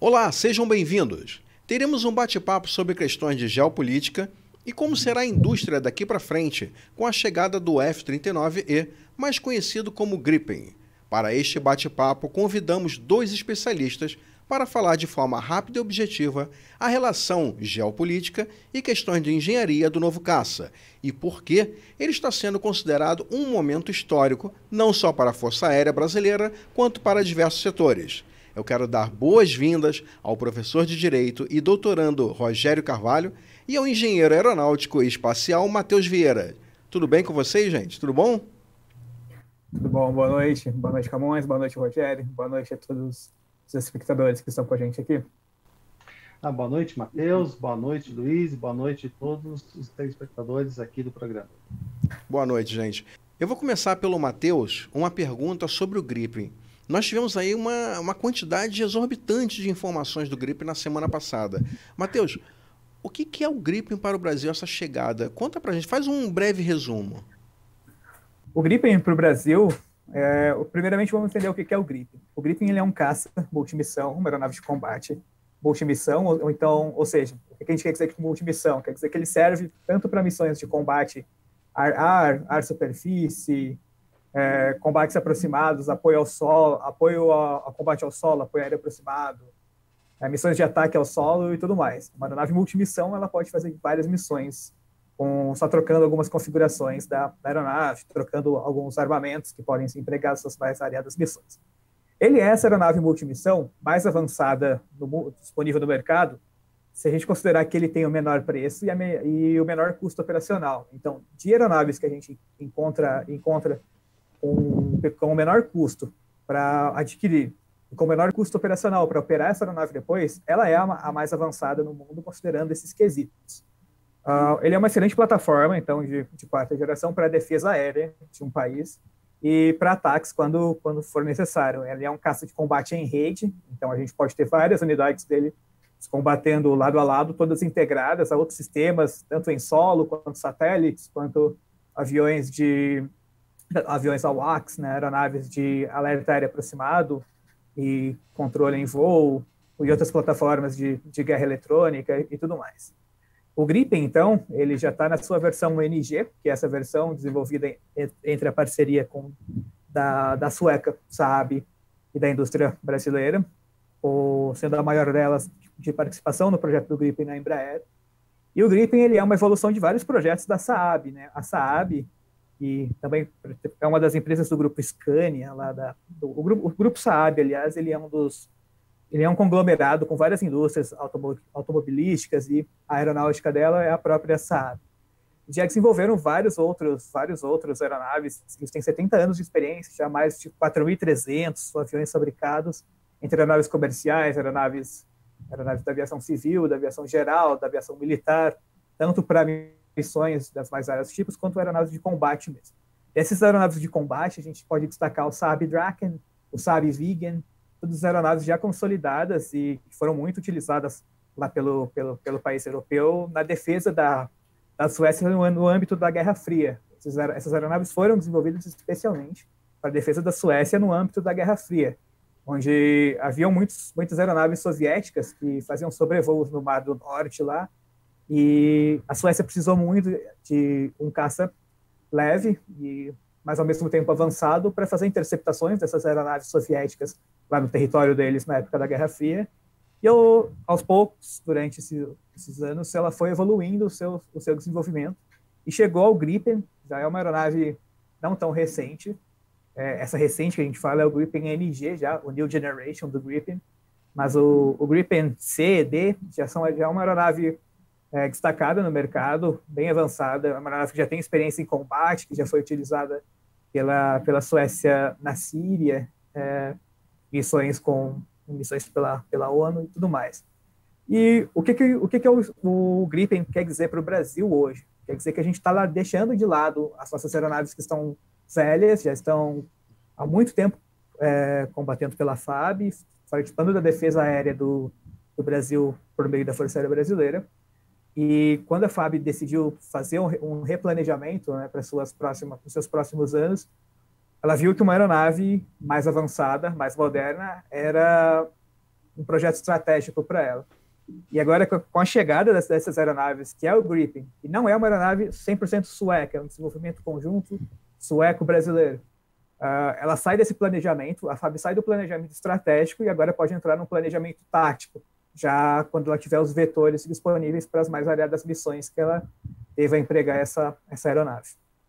Olá, sejam bem-vindos. Teremos um bate-papo sobre questões de geopolítica e como será a indústria daqui para frente com a chegada do F-39E, mais conhecido como Gripen. Para este bate-papo, convidamos dois especialistas para falar de forma rápida e objetiva a relação geopolítica e questões de engenharia do novo caça e por que ele está sendo considerado um momento histórico não só para a Força Aérea Brasileira, quanto para diversos setores. Eu quero dar boas-vindas ao professor de Direito e doutorando Rogério Carvalho e ao engenheiro aeronáutico e espacial Matheus Vieira. Tudo bem com vocês, gente? Tudo bom? Tudo bom? Boa noite. Boa noite, Camões. Boa noite, Rogério. Boa noite a todos os espectadores que estão com a gente aqui. Boa noite, Matheus. Boa noite, Luiz. Boa noite a todos os telespectadores aqui do programa. Boa noite, gente. Eu vou começar pelo Matheus, uma pergunta sobre o Gripen. Nós tivemos aí uma quantidade exorbitante de informações do Gripen na semana passada. Matheus, o que é o Gripen para o Brasil, essa chegada? Conta pra gente, faz um breve resumo. O Gripen para o Brasil, primeiramente vamos entender o que é o Gripen. O Gripen ele é um caça multimissão, uma aeronave de combate multimissão, ou seja, o que a gente quer dizer com multimissão? Quer dizer que ele serve tanto para missões de combate ar-ar, ar-superfície, combates aproximados, apoio ao solo, apoio a combate ao solo, apoio aéreo aproximado, missões de ataque ao solo e tudo mais. Uma aeronave multimissão, ela pode fazer várias missões, só trocando algumas configurações da aeronave, trocando alguns armamentos que podem ser empregados nas mais variadas missões. Ele é essa aeronave multimissão mais avançada disponível no mercado, se a gente considerar que ele tem o menor preço e o menor custo operacional. Então, de aeronaves que a gente encontra com o menor custo para adquirir e com o menor custo operacional para operar essa aeronave depois, ela é a mais avançada no mundo, considerando esses quesitos. Ele é uma excelente plataforma, então, de quarta geração para a defesa aérea de um país e para ataques quando for necessário. Ele é um caça de combate em rede, então a gente pode ter várias unidades dele combatendo lado a lado, todas integradas a outros sistemas, tanto em solo, quanto satélites, quanto aviões AWACS, né, aeronaves de alerta aéreo aproximado e controle em voo, e outras plataformas de guerra eletrônica e tudo mais. O Gripen, então, ele já está na sua versão NG, que é essa versão desenvolvida entre a parceria da sueca Saab e da indústria brasileira, sendo a maior delas de participação no projeto do Gripen na Embraer. E o Gripen ele é uma evolução de vários projetos da Saab, né? A Saab, que também é uma das empresas do grupo Scania, o grupo Saab, aliás, ele é um conglomerado com várias indústrias automobilísticas e a aeronáutica dela é a própria Saab. Já desenvolveram vários outros aeronaves, eles têm 70 anos de experiência, já mais de 4.300 aviões fabricados, entre aeronaves comerciais, aeronaves da aviação civil, da aviação geral, da aviação militar, tanto para missões das mais vários tipos, quanto aeronaves de combate mesmo. Essas aeronaves de combate, a gente pode destacar o Saab Draken, o Saab Viggen, todas aeronaves já consolidadas e que foram muito utilizadas lá pelo país europeu na defesa da Suécia no âmbito da Guerra Fria. Essas aeronaves foram desenvolvidas especialmente para a defesa da Suécia no âmbito da Guerra Fria, onde haviam muitas aeronaves soviéticas que faziam sobrevoos no Mar do Norte lá, e a Suécia precisou muito de um caça leve, mas ao mesmo tempo avançado, para fazer interceptações dessas aeronaves soviéticas lá no território deles na época da Guerra Fria. E aos poucos, durante esses anos, ela foi evoluindo o seu desenvolvimento e chegou ao Gripen. Já é uma aeronave não tão recente. Essa recente que a gente fala é o Gripen NG, já, o New Generation do Gripen. Mas o Gripen C e D já é uma aeronave destacada no mercado, bem avançada, uma aeronave que já tem experiência em combate, que já foi utilizada pela Suécia na Síria, missões pela ONU e tudo mais. E o que o Gripen quer dizer para o Brasil hoje? Quer dizer que a gente está deixando de lado as nossas aeronaves que estão velhas, já estão há muito tempo combatendo pela FAB, participando da defesa aérea do Brasil por meio da Força Aérea Brasileira. E quando a FAB decidiu fazer um replanejamento, né, para os seus próximos anos, ela viu que uma aeronave mais avançada, mais moderna, era um projeto estratégico para ela. E agora, com a chegada dessas aeronaves, que é o Gripen, e não é uma aeronave 100% sueca, é um desenvolvimento conjunto sueco-brasileiro, ela sai desse planejamento, a FAB sai do planejamento estratégico e agora pode entrar no planejamento tático, já quando ela tiver os vetores disponíveis para as mais variadas missões que ela deva empregar essa aeronave.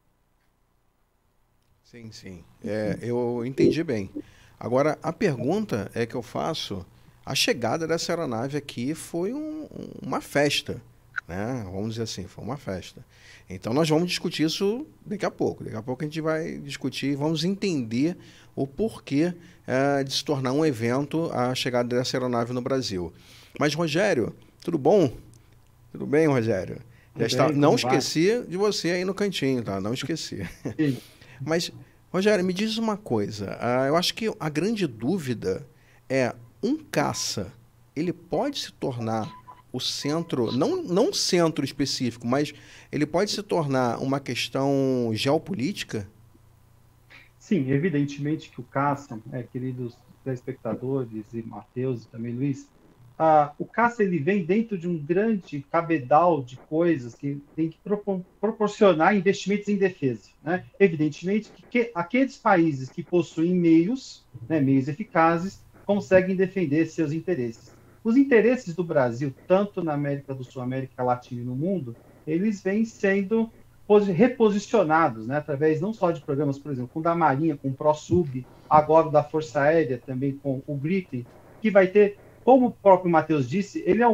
Sim, sim. Eu entendi bem. Agora, a pergunta que eu faço, a chegada dessa aeronave aqui foi uma festa, né? Vamos dizer assim, foi uma festa. Então, nós vamos discutir isso daqui a pouco. Daqui a pouco a gente vai discutir e vamos entender o porquê de se tornar um evento a chegada dessa aeronave no Brasil. Mas, Rogério, tudo bom? Tudo bem, Rogério? Não esqueci de você aí no cantinho, tá? Não esqueci. Sim. Mas, Rogério, me diz uma coisa. Eu acho que a grande dúvida é, um caça, ele pode se tornar o centro, não centro específico, mas ele pode se tornar uma questão geopolítica? Sim, evidentemente que o caça, queridos telespectadores e Matheus e também Luiz, o caça ele vem dentro de um grande cabedal de coisas que tem que proporcionar investimentos em defesa, né? Evidentemente que aqueles países que possuem meios, né, meios eficazes, conseguem defender seus interesses. Os interesses do Brasil, tanto na América do Sul, América Latina e no mundo, eles vêm sendo reposicionados, né, através não só de programas, por exemplo, com o da Marinha, com o ProSub, agora da Força Aérea, também com o Gripen, que vai ter, como o próprio Matheus disse, ele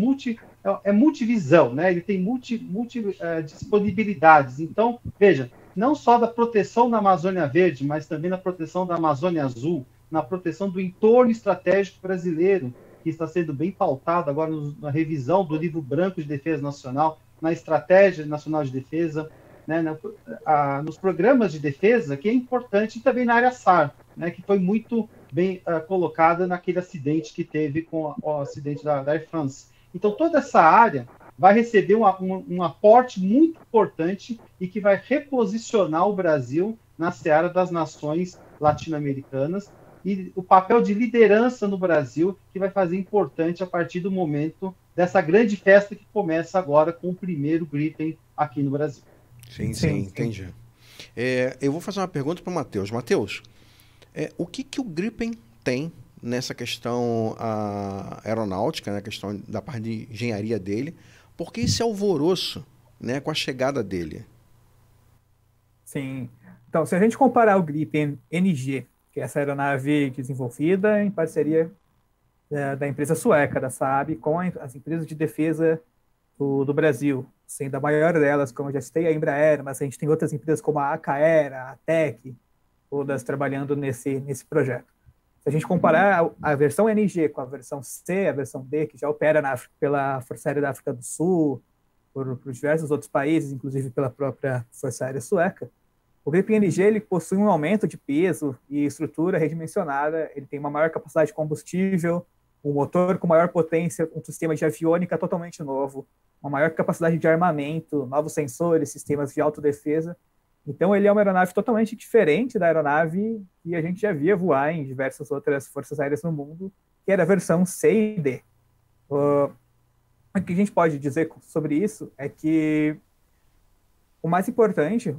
é multivisão, né? Ele tem disponibilidades. Então, veja, não só da proteção da Amazônia Verde, mas também da proteção da Amazônia Azul, na proteção do entorno estratégico brasileiro, que está sendo bem pautado agora na revisão do Livro Branco de Defesa Nacional, na Estratégia Nacional de Defesa, né, nos programas de defesa, que é importante, e também na área SAR, né, que foi muito bem colocada naquele acidente que teve com o acidente da Air France. Então, toda essa área vai receber um aporte muito importante e que vai reposicionar o Brasil na seara das nações latino-americanas e o papel de liderança no Brasil, que vai fazer importante a partir do momento dessa grande festa que começa agora com o primeiro Gripen aqui no Brasil. Sim, entendi. Eu vou fazer uma pergunta para o Matheus. Matheus, o que o Gripen tem nessa questão aeronáutica, né, a questão da parte de engenharia dele? Por que esse alvoroço, né, com a chegada dele? Sim. Então, se a gente comparar o Gripen NG, que é essa aeronave desenvolvida em parceria da empresa sueca, da Saab, com as empresas de defesa do Brasil, sendo a maior delas, como eu já citei, a Embraer, mas a gente tem outras empresas como a Acaera, a TEC, todas trabalhando nesse projeto. Se a gente comparar a versão NG com a versão C, a versão D, que já opera pela Força Aérea da África do Sul, por diversos outros países, inclusive pela própria Força Aérea Sueca, o Gripen NG ele possui um aumento de peso e estrutura redimensionada, ele tem uma maior capacidade de combustível, um motor com maior potência, um sistema de aviônica totalmente novo, uma maior capacidade de armamento, novos sensores, sistemas de autodefesa. Então, ele é uma aeronave totalmente diferente da aeronave que a gente já via voar em diversas outras forças aéreas no mundo, que era a versão C e D. O que a gente pode dizer sobre isso é que o mais importante,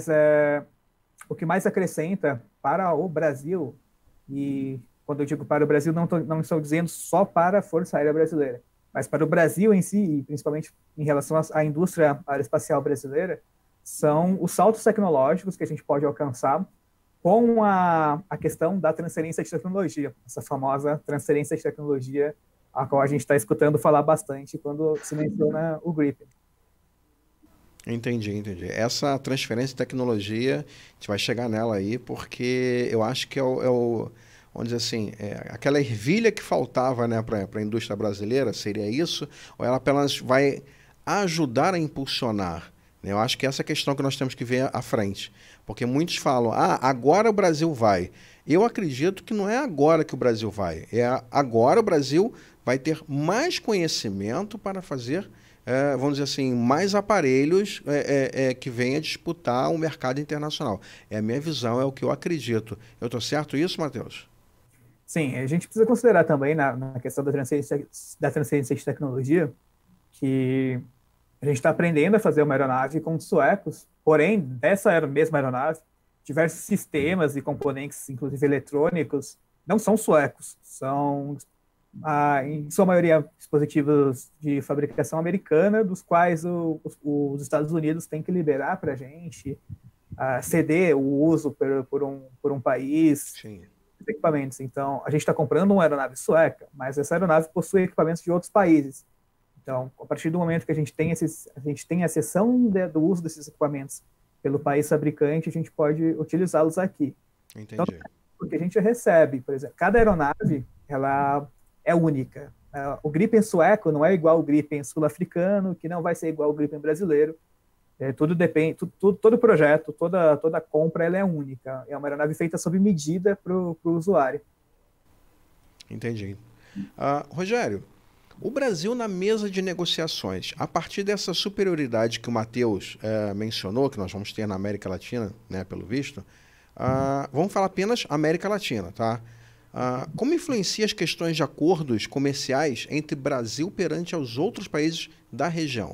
o que mais acrescenta para o Brasil, e quando eu digo para o Brasil, não estou dizendo só para a Força Aérea Brasileira, mas para o Brasil em si, e principalmente em relação à indústria aeroespacial brasileira, são os saltos tecnológicos que a gente pode alcançar com a questão da transferência de tecnologia, essa famosa transferência de tecnologia, a qual a gente está escutando falar bastante quando se menciona o Gripen. Entendi. Essa transferência de tecnologia, a gente vai chegar nela aí, porque eu acho que vamos dizer assim, aquela ervilha que faltava, né, para a indústria brasileira, seria isso? Ou ela apenas vai ajudar a impulsionar? Eu acho que essa é a questão que nós temos que ver à frente. Porque muitos falam, agora o Brasil vai. Eu acredito que não é agora que o Brasil vai. Agora o Brasil vai ter mais conhecimento para fazer, vamos dizer assim, mais aparelhos que venham disputar o mercado internacional. É a minha visão, é o que eu acredito. Eu estou certo isso, Matheus? Sim, a gente precisa considerar também na questão da transferência de tecnologia que a gente está aprendendo a fazer uma aeronave com os suecos, porém, dessa mesma aeronave, diversos sistemas e componentes, inclusive eletrônicos, não são suecos, são, em sua maioria, dispositivos de fabricação americana, dos quais os Estados Unidos têm que liberar para a gente, ceder o uso por um país, Sim. equipamentos. Então, a gente está comprando uma aeronave sueca, mas essa aeronave possui equipamentos de outros países. Então, a partir do momento que a gente tem a cessão do uso desses equipamentos pelo país fabricante, a gente pode utilizá-los aqui. Entendi. Então, porque a gente recebe, por exemplo, cada aeronave, ela é única. O Gripen sueco não é igual ao Gripen sul-africano, que não vai ser igual ao Gripen brasileiro. Tudo depende, todo projeto, toda compra, ela é única. É uma aeronave feita sob medida para o usuário. Entendi. Rogério, o Brasil na mesa de negociações, a partir dessa superioridade que o Matheus mencionou, que nós vamos ter na América Latina, né, pelo visto, vamos falar apenas América Latina, tá? Como influencia as questões de acordos comerciais entre Brasil perante aos outros países da região?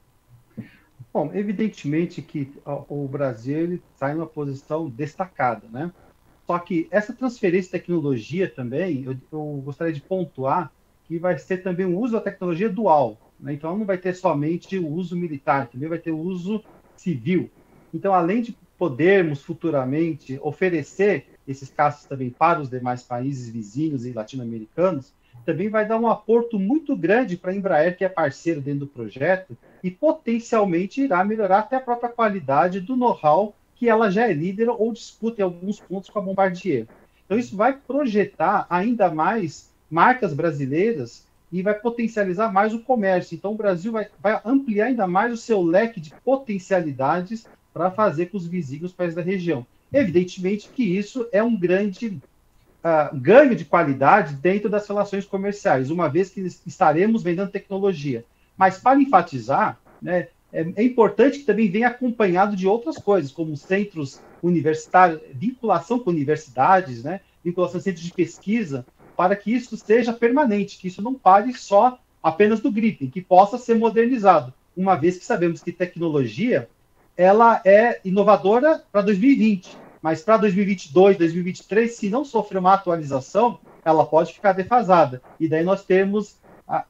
Bom, evidentemente que o Brasil está em uma posição destacada, né? Só que essa transferência de tecnologia também, eu gostaria de pontuar que vai ser também o uso da tecnologia dual, né? Então, não vai ter somente o uso militar, também vai ter o uso civil. Então, além de podermos futuramente oferecer esses caças também para os demais países vizinhos e latino-americanos, também vai dar um aporto muito grande para a Embraer, que é parceiro dentro do projeto, e potencialmente irá melhorar até a própria qualidade do know-how que ela já é líder ou disputa em alguns pontos com a Bombardier. Então, isso vai projetar ainda mais marcas brasileiras e vai potencializar mais o comércio. Então, o Brasil vai ampliar ainda mais o seu leque de potencialidades para fazer com os vizinhos países da região. Evidentemente que isso é um grande ganho de qualidade dentro das relações comerciais, uma vez que estaremos vendendo tecnologia. Mas, para enfatizar, né, é importante que também venha acompanhado de outras coisas, como centros universitários, vinculação com universidades, né, vinculação com centros de pesquisa, para que isso seja permanente, que isso não pare só apenas do Gripen, que possa ser modernizado, uma vez que sabemos que tecnologia ela é inovadora para 2020, mas para 2022, 2023, se não sofrer uma atualização, ela pode ficar defasada. E daí nós temos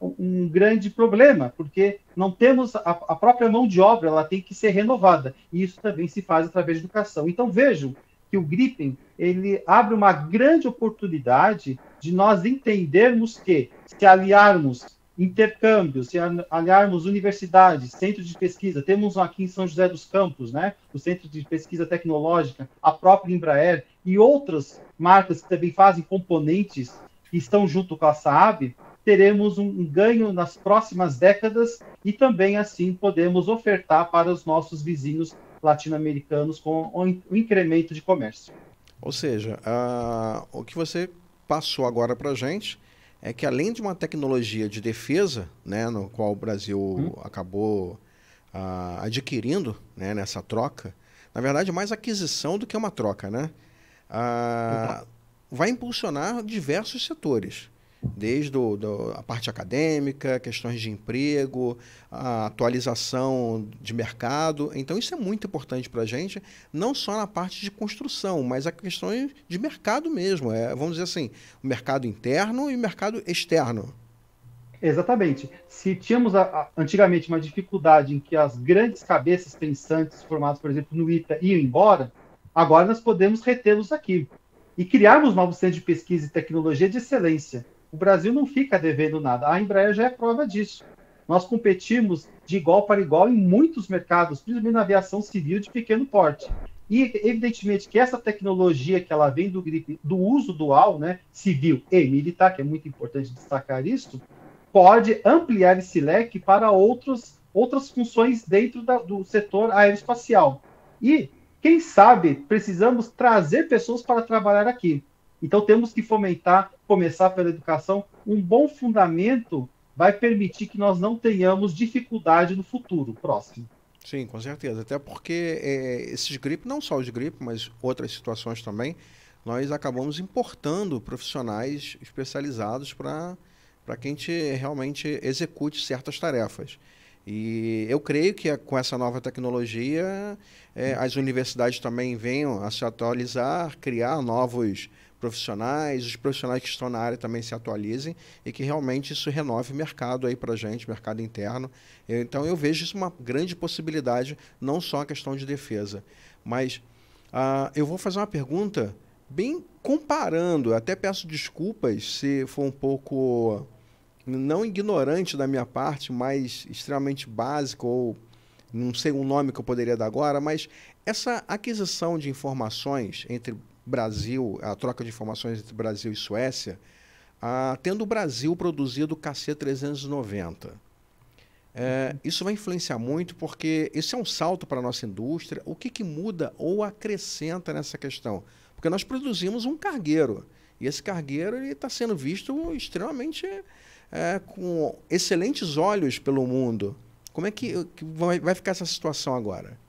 um grande problema, porque não temos a própria mão de obra, ela tem que ser renovada. E isso também se faz através de educação. Então vejam que o Gripen ele abre uma grande oportunidade de nós entendermos que, se aliarmos intercâmbios, se aliarmos universidades, centros de pesquisa, temos aqui em São José dos Campos, né, o Centro de Pesquisa Tecnológica, a própria Embraer e outras marcas que também fazem componentes que estão junto com a Saab, teremos um ganho nas próximas décadas e também, assim, podemos ofertar para os nossos vizinhos latino-americanos com o incremento de comércio. Ou seja, o que você passou agora para a gente é que, além de uma tecnologia de defesa, né, no qual o Brasil acabou adquirindo, né, nessa troca, na verdade, mais aquisição do que uma troca, né? Vai impulsionar diversos setores, desde a parte acadêmica, questões de emprego, a atualização de mercado. Então, isso é muito importante para a gente, não só na parte de construção, mas a questão de mercado mesmo. Vamos dizer assim, o mercado interno e o mercado externo. Exatamente. Se tínhamos antigamente uma dificuldade em que as grandes cabeças pensantes formadas, por exemplo, no ITA iam embora, agora nós podemos retê-los aqui e criarmos novos centros de pesquisa e tecnologia de excelência. O Brasil não fica devendo nada. A Embraer já é prova disso. Nós competimos de igual para igual em muitos mercados, principalmente na aviação civil de pequeno porte. E, evidentemente, que essa tecnologia que ela vem do uso dual, né, civil e militar, que é muito importante destacar isso, pode ampliar esse leque para outras funções dentro do setor aeroespacial. E, quem sabe, precisamos trazer pessoas para trabalhar aqui. Então, temos que começar pela educação. Um bom fundamento vai permitir que nós não tenhamos dificuldade no futuro próximo. Sim, com certeza. Até porque esses GRIP, não só os GRIP, mas outras situações também, nós acabamos importando profissionais especializados para que a gente realmente execute certas tarefas. E eu creio que com essa nova tecnologia, as universidades também venham a se atualizar, criar novos profissionais, os profissionais que estão na área também se atualizem e que realmente isso renove o mercado aí para a gente, mercado interno. Então eu vejo isso uma grande possibilidade, não só a questão de defesa. Mas eu vou fazer uma pergunta bem comparando, até peço desculpas se for um pouco não ignorante da minha parte, mas extremamente básico, ou não sei o nome que eu poderia dar agora, mas essa aquisição de informações entre Brasil, a troca de informações entre Brasil e Suécia, tendo o Brasil produzido o KC-390. Isso vai influenciar muito porque esse é um salto para a nossa indústria. O que muda ou acrescenta nessa questão? Porque nós produzimos um cargueiro, e esse cargueiro está sendo visto extremamente com excelentes olhos pelo mundo. Como é que vai ficar essa situação agora?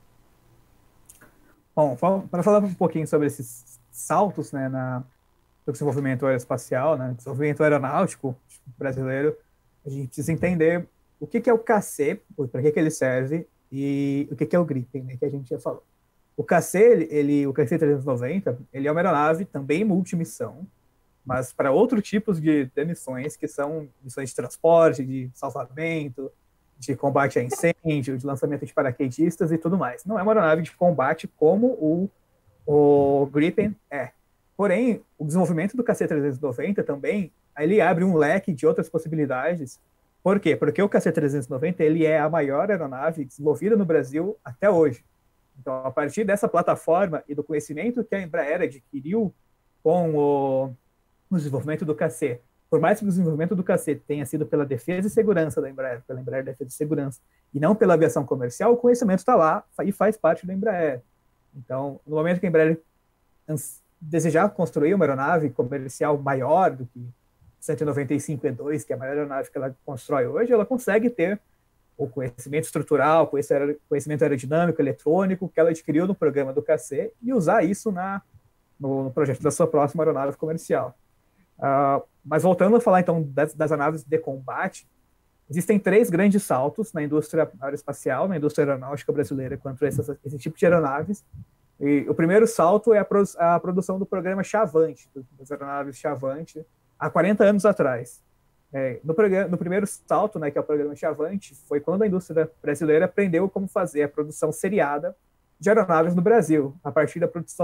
Bom, para falar um pouquinho sobre esses saltos, né, no desenvolvimento aeroespacial, né, desenvolvimento aeronáutico brasileiro, a gente precisa entender o que é o KC, para que ele serve, e o que é o Gripen, né, que a gente já falou. O KC, o KC-390, ele é uma aeronave também multimissão, mas para outros tipos de missões, que são missões de transporte, de salvamento, de combate a incêndio, de lançamento de paraquedistas e tudo mais. Não é uma aeronave de combate como o Gripen é. Porém, o desenvolvimento do KC-390 também, ele abre um leque de outras possibilidades. Por quê? Porque o KC-390 ele é a maior aeronave desenvolvida no Brasil até hoje. Então, a partir dessa plataforma e do conhecimento que a Embraer adquiriu com o desenvolvimento do KC, por mais que o desenvolvimento do KC tenha sido pela defesa e segurança da Embraer, pela Embraer Defesa e Segurança, e não pela aviação comercial, o conhecimento está lá e faz parte da Embraer. Então, no momento que a Embraer desejar construir uma aeronave comercial maior do que 195E2, que é a maior aeronave que ela constrói hoje, ela consegue ter o conhecimento estrutural, conhecimento aerodinâmico, eletrônico, que ela adquiriu no programa do KC, e usar isso no projeto da sua próxima aeronave comercial. Mas voltando a falar, então, das aeronaves de combate, existem 3 grandes saltos na indústria aeroespacial, na indústria aeronáutica brasileira, quanto a esse tipo de aeronaves. E o primeiro salto é a produção do programa Chavante, das aeronaves Chavante, há 40 anos atrás. No primeiro salto, né, que é o programa Chavante, foi quando a indústria brasileira aprendeu como fazer a produção seriada de aeronaves no Brasil, a partir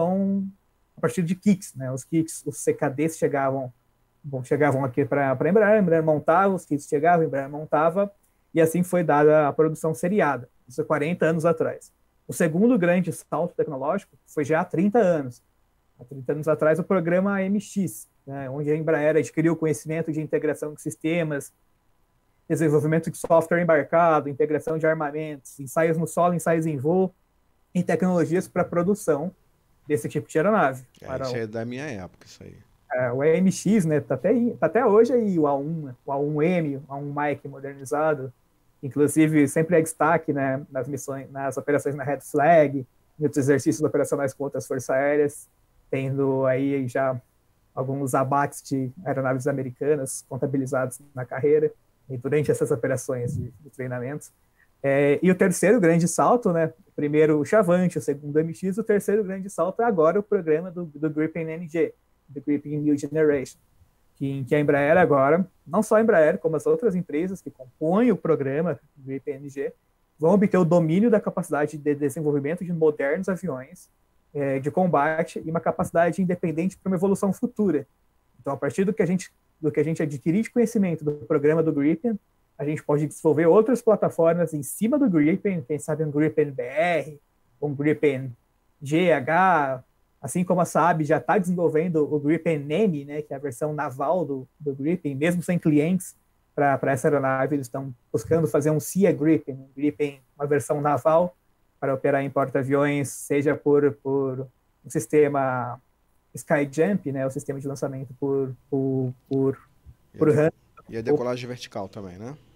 de kits, né? Os kits, os CKDs chegavam aqui para a Embraer montava, os kits chegavam, a Embraer montava, e assim foi dada a produção seriada, isso há 40 anos atrás. O segundo grande salto tecnológico foi já há 30 anos. Há 30 anos atrás, o programa AMX, né, onde a Embraer adquiriu conhecimento de integração de sistemas, desenvolvimento de software embarcado, integração de armamentos, ensaios no solo, ensaios em voo, e tecnologias para produção desse tipo de aeronave. Isso é da minha época, isso aí. O AMX, né, tá até hoje aí, o A1, o A1M, o A1 Mike modernizado, inclusive sempre é destaque, né, nas missões, nas operações na Red Flag, em outros exercícios operacionais com outras forças aéreas, tendo aí já alguns abates de aeronaves americanas contabilizados na carreira e durante essas operações de treinamento. E o terceiro grande salto, né, o primeiro o Chavante, o segundo o MX, o terceiro grande salto é agora o programa do Gripen NG, do Gripen New Generation, que a Embraer agora, não só a Embraer, como as outras empresas que compõem o programa do Gripen NG, vão obter o domínio da capacidade de desenvolvimento de modernos aviões de combate e uma capacidade independente para uma evolução futura. Então, a partir do que a gente adquirir de conhecimento do programa do Gripen, a gente pode desenvolver outras plataformas em cima do Gripen, quem sabe um Gripen BR, um Gripen GH, assim como a Saab já está desenvolvendo o Gripen NEM, né, que é a versão naval do Gripen, mesmo sem clientes para essa aeronave, eles estão buscando fazer um SEA Gripen, uma versão naval, para operar em porta-aviões, seja por um sistema Skyjump, né, o sistema de lançamento por E a decolagem vertical também, né?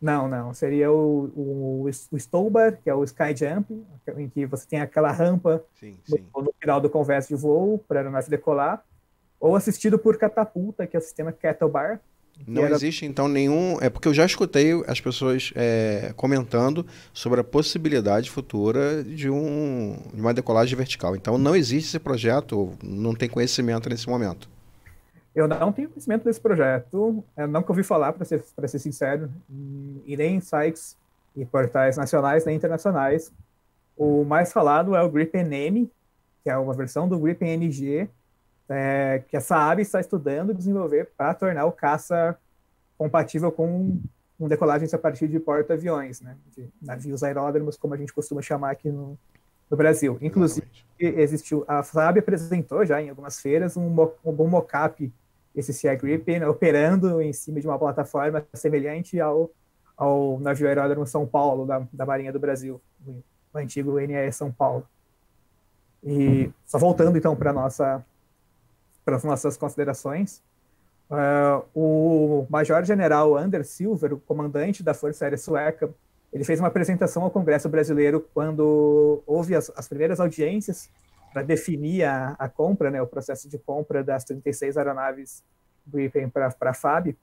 Não. Seria o Stowbar, que é o Sky Jump, em que você tem aquela rampa Sim. no final do convés de voo para a aeronave decolar, ou assistido por catapulta, que é o sistema Kettlebar. Não existe, então, nenhum... É porque eu já escutei as pessoas comentando sobre a possibilidade futura de uma decolagem vertical. Então, não existe esse projeto, não tem conhecimento nesse momento. Eu não tenho conhecimento desse projeto, eu nunca ouvi falar, para ser sincero, e nem em sites e portais nacionais nem internacionais. O mais falado é o Gripen M, que é uma versão do Gripen NG, que a Saab está estudando desenvolver para tornar o caça compatível com decolagens a partir de porta-aviões, né, de navios aeródromos, como a gente costuma chamar aqui no Brasil. Inclusive, a Saab apresentou já em algumas feiras um mock-up esse Sea Gripen operando em cima de uma plataforma semelhante ao navio aeródromo São Paulo, da Marinha do Brasil, o antigo NAE São Paulo. E só voltando então para as nossas considerações, o Major-General Anders Silver, o comandante da Força Aérea Sueca, ele fez uma apresentação ao Congresso Brasileiro quando houve as primeiras audiências para definir a compra, né, o processo de compra das 36 aeronaves Gripen para a FAB,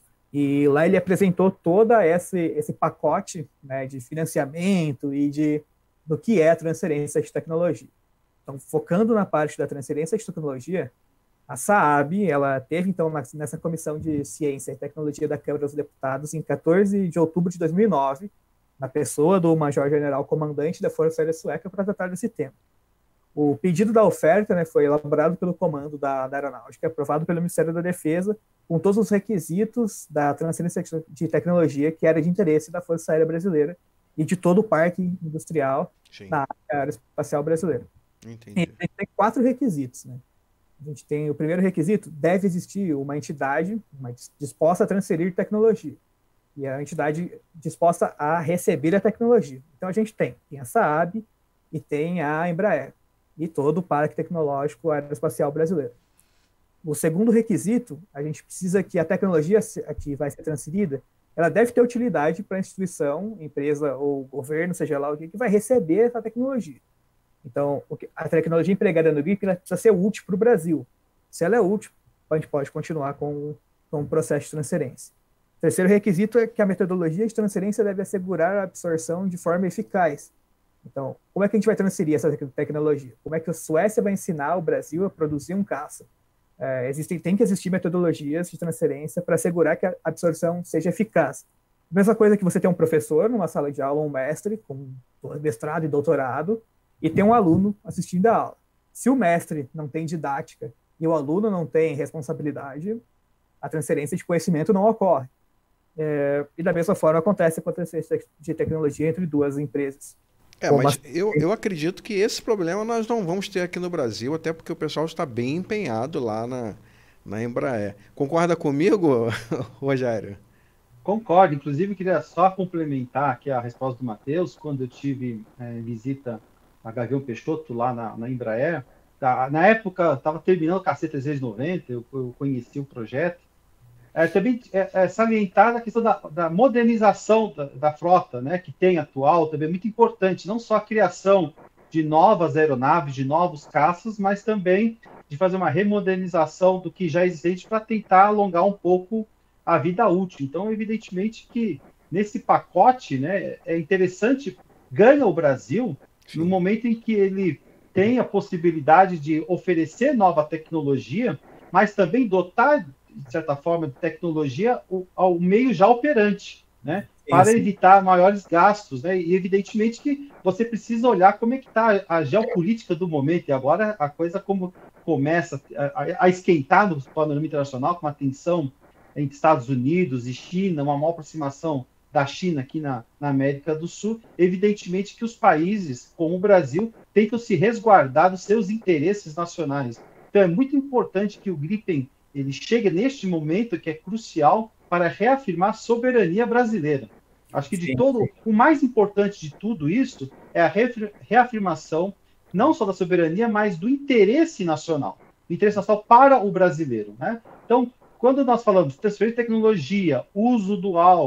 e lá ele apresentou todo esse pacote, né, de financiamento e do que é transferência de tecnologia. Então, focando na parte da transferência de tecnologia, a Saab, ela teve, então, nessa Comissão de Ciência e Tecnologia da Câmara dos Deputados, em 14 de outubro de 2009, na pessoa do Major-General Comandante da Força Aérea Sueca, para tratar desse tema. O pedido da oferta, né, foi elaborado pelo comando da Aeronáutica, aprovado pelo Ministério da Defesa, com todos os requisitos da transferência de tecnologia que era de interesse da Força Aérea Brasileira e de todo o parque industrial da área espacial brasileira. Entendi. E a gente tem 4 requisitos, né? A gente tem o primeiro requisito: deve existir uma entidade disposta a transferir tecnologia, e a entidade disposta a receber a tecnologia. Então a gente tem a Saab e tem a Embraer, e todo o Parque Tecnológico Aeroespacial Brasileiro. O segundo requisito, a gente precisa que a tecnologia que vai ser transferida, ela deve ter utilidade para a instituição, empresa ou governo, seja lá o que vai receber essa tecnologia. Então, a tecnologia empregada no GRIP precisa ser útil para o Brasil. Se ela é útil, a gente pode continuar com o processo de transferência. O terceiro requisito é que a metodologia de transferência deve assegurar a absorção de forma eficaz. Então, como é que a gente vai transferir essa tecnologia? Como é que a Suécia vai ensinar o Brasil a produzir um caça? Tem que existir metodologias de transferência para assegurar que a absorção seja eficaz. Mesma coisa que você tem um professor numa sala de aula, um mestre com mestrado e doutorado, e tem um aluno assistindo a aula. Se o mestre não tem didática e o aluno não tem responsabilidade, a transferência de conhecimento não ocorre. E da mesma forma acontece com a transferência de tecnologia entre duas empresas. Mas eu acredito que esse problema nós não vamos ter aqui no Brasil, até porque o pessoal está bem empenhado lá na Embraer. Concorda comigo, Rogério? Concordo. Inclusive, queria só complementar aqui a resposta do Matheus. Quando eu tive visita a Gavião Peixoto lá na Embraer, na época estava terminando o KC-390, eu conheci o projeto. Também salientar a questão da modernização da frota, né, que tem atual, também é muito importante, não só a criação de novas aeronaves, de novos caças, mas também de fazer uma remodernização do que já existe para tentar alongar um pouco a vida útil. Então, evidentemente que nesse pacote, né, é interessante, ganha o Brasil, Sim. no momento em que ele tem a possibilidade de oferecer nova tecnologia, mas também dotar, de certa forma, de tecnologia ao meio já operante, né? Para evitar maiores gastos, né? E evidentemente que você precisa olhar como é que está a geopolítica do momento, e agora a coisa como começa a esquentar no panorama internacional, com uma tensão entre Estados Unidos e China, uma maior aproximação da China aqui na América do Sul. Evidentemente que os países, como o Brasil, tentam se resguardar dos seus interesses nacionais. Então é muito importante que o Gripen ele chega neste momento que é crucial para reafirmar a soberania brasileira. Acho que o mais importante de tudo isso é a reafirmação não só da soberania, mas do interesse nacional. O interesse nacional para o brasileiro, né? Então, quando nós falamos de transferência de tecnologia, uso dual,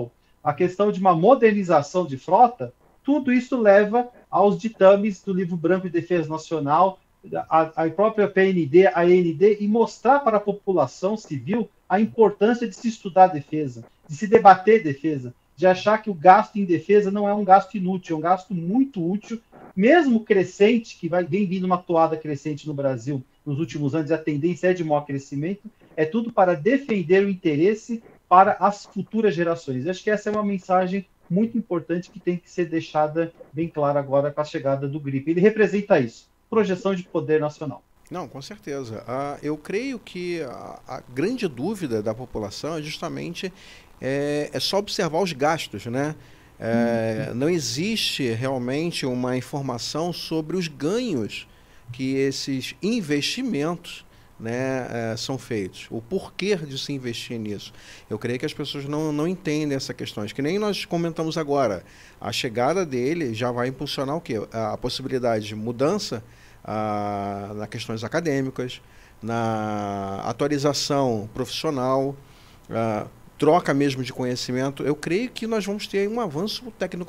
a questão de uma modernização de frota, tudo isso leva aos ditames do Livro Branco de Defesa Nacional, a própria PND, a AND, e mostrar para a população civil a importância de se estudar defesa, de se debater defesa, de achar que o gasto em defesa não é um gasto inútil, é um gasto muito útil, mesmo crescente, que vem vindo uma toada crescente no Brasil nos últimos anos, e a tendência é de maior crescimento, é tudo para defender o interesse para as futuras gerações. Acho que essa é uma mensagem muito importante que tem que ser deixada bem clara agora com a chegada do GRIP. Ele representa isso, projeção de poder nacional. Não, com certeza. Eu creio que a grande dúvida da população é justamente só observar os gastos, né? Não existe realmente uma informação sobre os ganhos que esses investimentos, né, são feitos, o porquê de se investir nisso. Eu creio que as pessoas não entendem essa questão. Que nem nós comentamos agora. A chegada dele já vai impulsionar o quê? A possibilidade de mudança nas questões acadêmicas, na atualização profissional, troca mesmo de conhecimento. Eu creio que nós vamos ter um avanço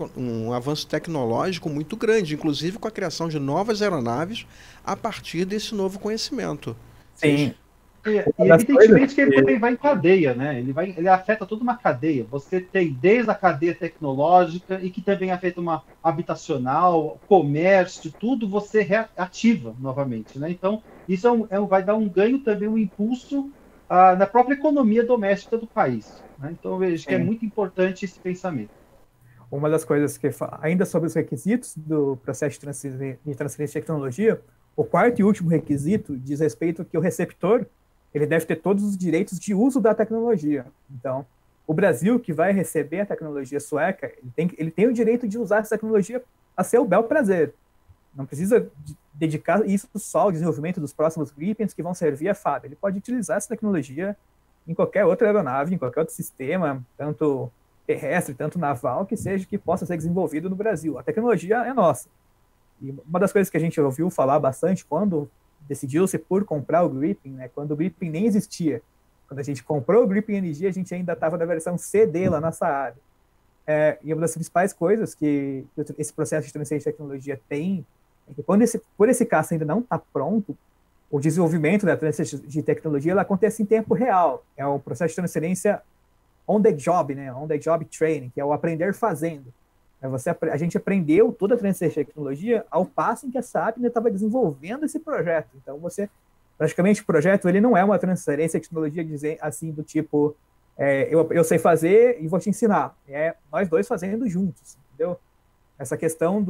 tecnológico muito grande, inclusive com a criação de novas aeronaves a partir desse novo conhecimento. Sim. E evidentemente que ele também vai em cadeia, né? Ele afeta toda uma cadeia. Você tem desde a cadeia tecnológica e que também afeta uma habitacional, comércio, tudo você reativa novamente, né? Então, isso vai dar um ganho também, um impulso na própria economia doméstica do país, né? Então, eu vejo que é muito importante esse pensamento. Uma das coisas que, ainda sobre os requisitos do processo de transferência de tecnologia, o quarto e último requisito diz respeito que o receptor ele deve ter todos os direitos de uso da tecnologia. Então, o Brasil, que vai receber a tecnologia sueca, ele tem o direito de usar essa tecnologia a seu bel prazer. Não precisa dedicar isso só ao desenvolvimento dos próximos Gripens que vão servir à FAB. Ele pode utilizar essa tecnologia em qualquer outra aeronave, em qualquer outro sistema, tanto terrestre, tanto naval, que possa ser desenvolvido no Brasil. A tecnologia é nossa. E uma das coisas que a gente ouviu falar bastante quando decidiu-se por comprar o Gripen, né, quando o Gripen nem existia. Quando a gente comprou o Gripen NG, a gente ainda estava na versão CD lá na Saab. E uma das principais coisas que esse processo de transferência de tecnologia tem é que por esse caso ainda não está pronto, o desenvolvimento da transferência de tecnologia ela acontece em tempo real. É o processo de transferência on the job, né, on the job training, que é o aprender fazendo. A gente aprendeu toda a transferência de tecnologia ao passo em que a SAP ainda estava desenvolvendo esse projeto. Então, praticamente, o projeto ele não é uma transferência de tecnologia assim, do tipo, eu sei fazer e vou te ensinar. É nós dois fazendo juntos, entendeu? Essa questão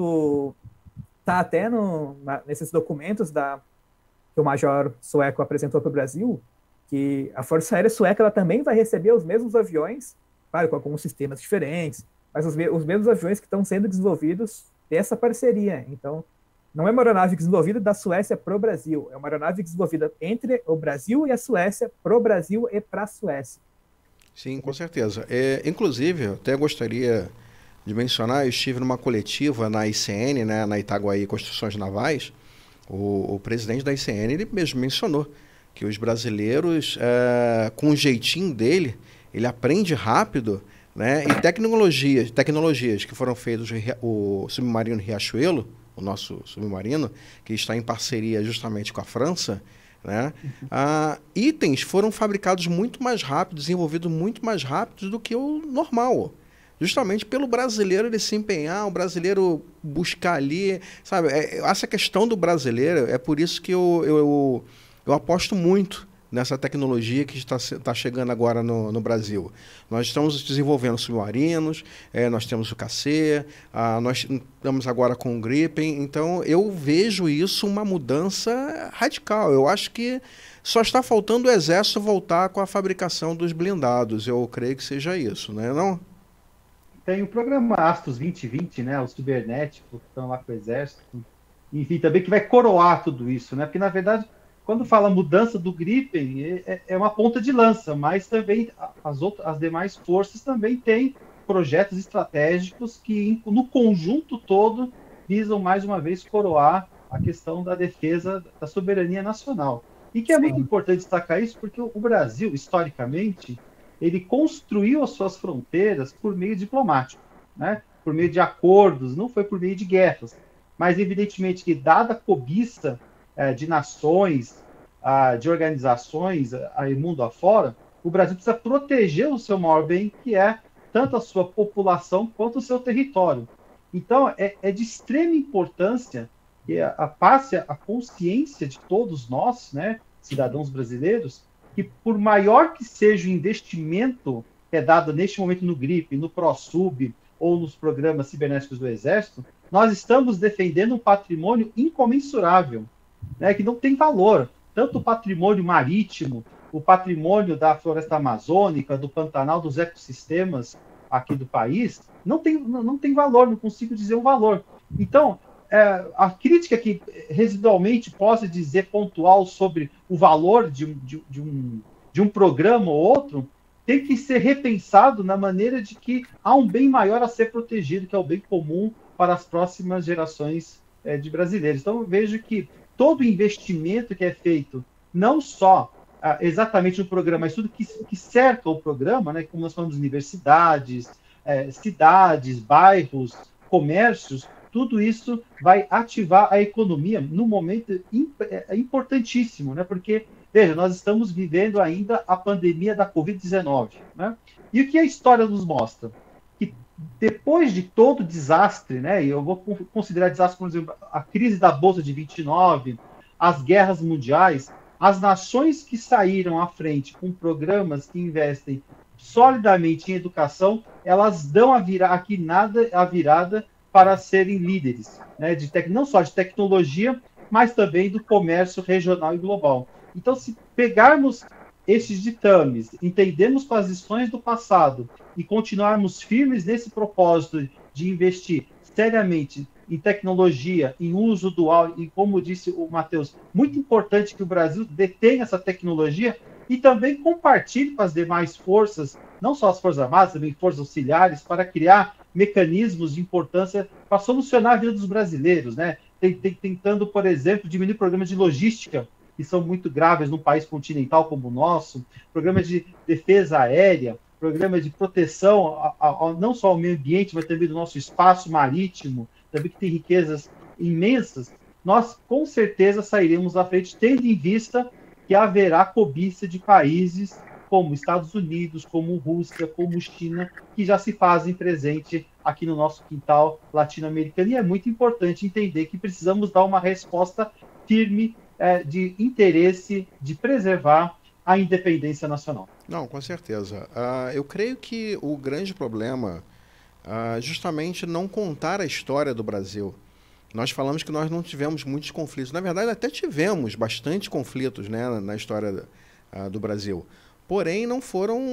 tá até nesses documentos que o Major sueco apresentou para o Brasil, que a Força Aérea Sueca ela também vai receber os mesmos aviões, claro, com alguns sistemas diferentes, mas os mesmos aviões que estão sendo desenvolvidos dessa parceria. Então, não é uma aeronave desenvolvida da Suécia para o Brasil, é uma aeronave desenvolvida entre o Brasil e a Suécia, para o Brasil e para a Suécia. Sim, com certeza. Inclusive, eu até gostaria de mencionar, eu estive numa coletiva na ICN, né, na Itaguaí Construções Navais, o presidente da ICN, ele mesmo mencionou que os brasileiros, com o jeitinho dele, ele aprende rápido, né? E tecnologias que foram feitas, o submarino Riachuelo, o nosso submarino, que está em parceria justamente com a França, né? Itens foram fabricados muito mais rápido, desenvolvidos muito mais rápido do que o normal. Justamente pelo brasileiro ele se empenhar, o brasileiro buscar ali, sabe? Essa questão do brasileiro, é por isso que eu aposto muito nessa tecnologia que está chegando agora no Brasil. Nós estamos desenvolvendo submarinos, nós temos o KC, nós estamos agora com o Gripen, então eu vejo isso uma mudança radical. Eu acho que só está faltando o Exército voltar com a fabricação dos blindados, eu creio que seja isso, né? Não? Tem o programa Astros 2020, né, o cibernético, que estão lá com o Exército, enfim, também que vai coroar tudo isso, né? Porque, na verdade, quando fala mudança do Gripen, é uma ponta de lança, mas também as demais forças também têm projetos estratégicos que, no conjunto todo, visam, mais uma vez, coroar a questão da defesa da soberania nacional. E que é muito importante destacar isso, porque o Brasil, historicamente, ele construiu as suas fronteiras por meio diplomático, né? Por meio de acordos, não foi por meio de guerras. Mas, evidentemente, que dada a cobiça de nações, de organizações, aí mundo afora, o Brasil precisa proteger o seu maior bem, que é tanto a sua população quanto o seu território. Então, é de extrema importância que passe a consciência de todos nós, né, cidadãos brasileiros, que por maior que seja o investimento que é dado neste momento no GRIP, no ProSub ou nos programas cibernéticos do Exército, nós estamos defendendo um patrimônio incomensurável, né, que não tem valor. Tanto o patrimônio marítimo, o patrimônio da floresta amazônica, do Pantanal, dos ecossistemas aqui do país, não tem valor, não consigo dizer um valor. Então, a crítica que residualmente possa dizer pontual sobre o valor de um programa ou outro, tem que ser repensado na maneira de que há um bem maior a ser protegido, que é o bem comum para as próximas gerações de brasileiros. Então, eu vejo que todo investimento que é feito, não só exatamente no programa, mas tudo que cerca o programa, né, como nós falamos, universidades, cidades, bairros, comércios, tudo isso vai ativar a economia num momento importantíssimo, né, porque, veja, nós estamos vivendo ainda a pandemia da Covid-19, né, e o que a história nos mostra? Que depois de todo o desastre, né, e eu vou considerar desastre, por exemplo, a crise da Bolsa de 29, as guerras mundiais, as nações que saíram à frente com programas que investem solidamente em educação, elas dão a virada para serem líderes, né, não só de tecnologia, mas também do comércio regional e global. Então, se pegarmos esses ditames, entendermos com as lições do passado e continuarmos firmes nesse propósito de investir seriamente em tecnologia, em uso dual, e como disse o Matheus, muito importante que o Brasil detenha essa tecnologia e também compartilhe com as demais forças, não só as Forças Armadas, também forças auxiliares, para criar mecanismos de importância para solucionar a vida dos brasileiros, né? Tentando, por exemplo, diminuir problemas de logística, que são muito graves num país continental como o nosso, programas de defesa aérea, programas de proteção não só ao meio ambiente, mas também do nosso espaço marítimo, também que tem riquezas imensas. Nós, com certeza, sairemos à frente, tendo em vista que haverá cobiça de países como Estados Unidos, como Rússia, como China, que já se fazem presente aqui no nosso quintal latino-americano. E é muito importante entender que precisamos dar uma resposta firme de interesse de preservar a independência nacional. Não, com certeza. Eu creio que o grande problema justamente não contar a história do Brasil. Nós falamos que nós não tivemos muitos conflitos. Na verdade, até tivemos bastante conflitos, né, na história do Brasil. Porém, não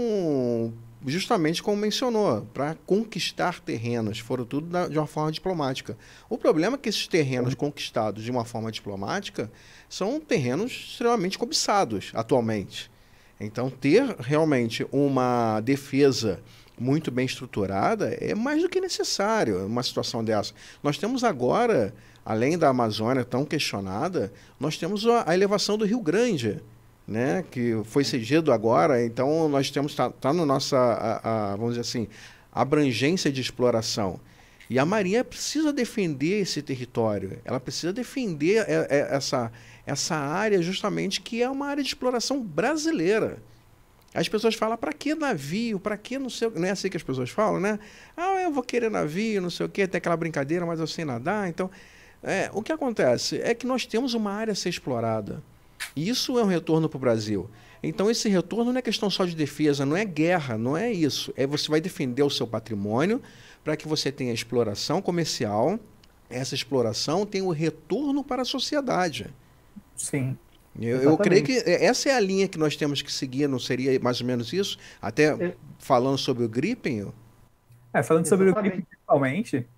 foram justamente como mencionou, para conquistar terrenos. Foram tudo de uma forma diplomática. O problema é que esses terrenos conquistados de uma forma diplomática são terrenos extremamente cobiçados atualmente. Então, ter realmente uma defesa muito bem estruturada é mais do que necessário uma situação dessa. Nós temos agora, além da Amazônia tão questionada, nós temos a elevação do Rio Grande, né, que foi cedido agora. Então nós temos tá na nossa vamos dizer assim, abrangência de exploração. E a Marinha precisa defender esse território, ela precisa defender essa área justamente que é uma área de exploração brasileira. As pessoas falam, para que navio, para que não sei o que, não é assim que as pessoas falam, né? Eu vou querer navio, não sei o que, tem aquela brincadeira, mas eu sei nadar. Então, o que acontece é que nós temos uma área a ser explorada. E isso é um retorno para o Brasil. Então, esse retorno não é questão só de defesa, não é guerra, não é isso. Você vai defender o seu patrimônio para que você tenha exploração comercial. Essa exploração tem o retorno para a sociedade. Sim. Eu creio que essa é a linha que nós temos que seguir, não seria mais ou menos isso? Até falando sobre o Gripen? Falando sobre o Gripen, principalmente,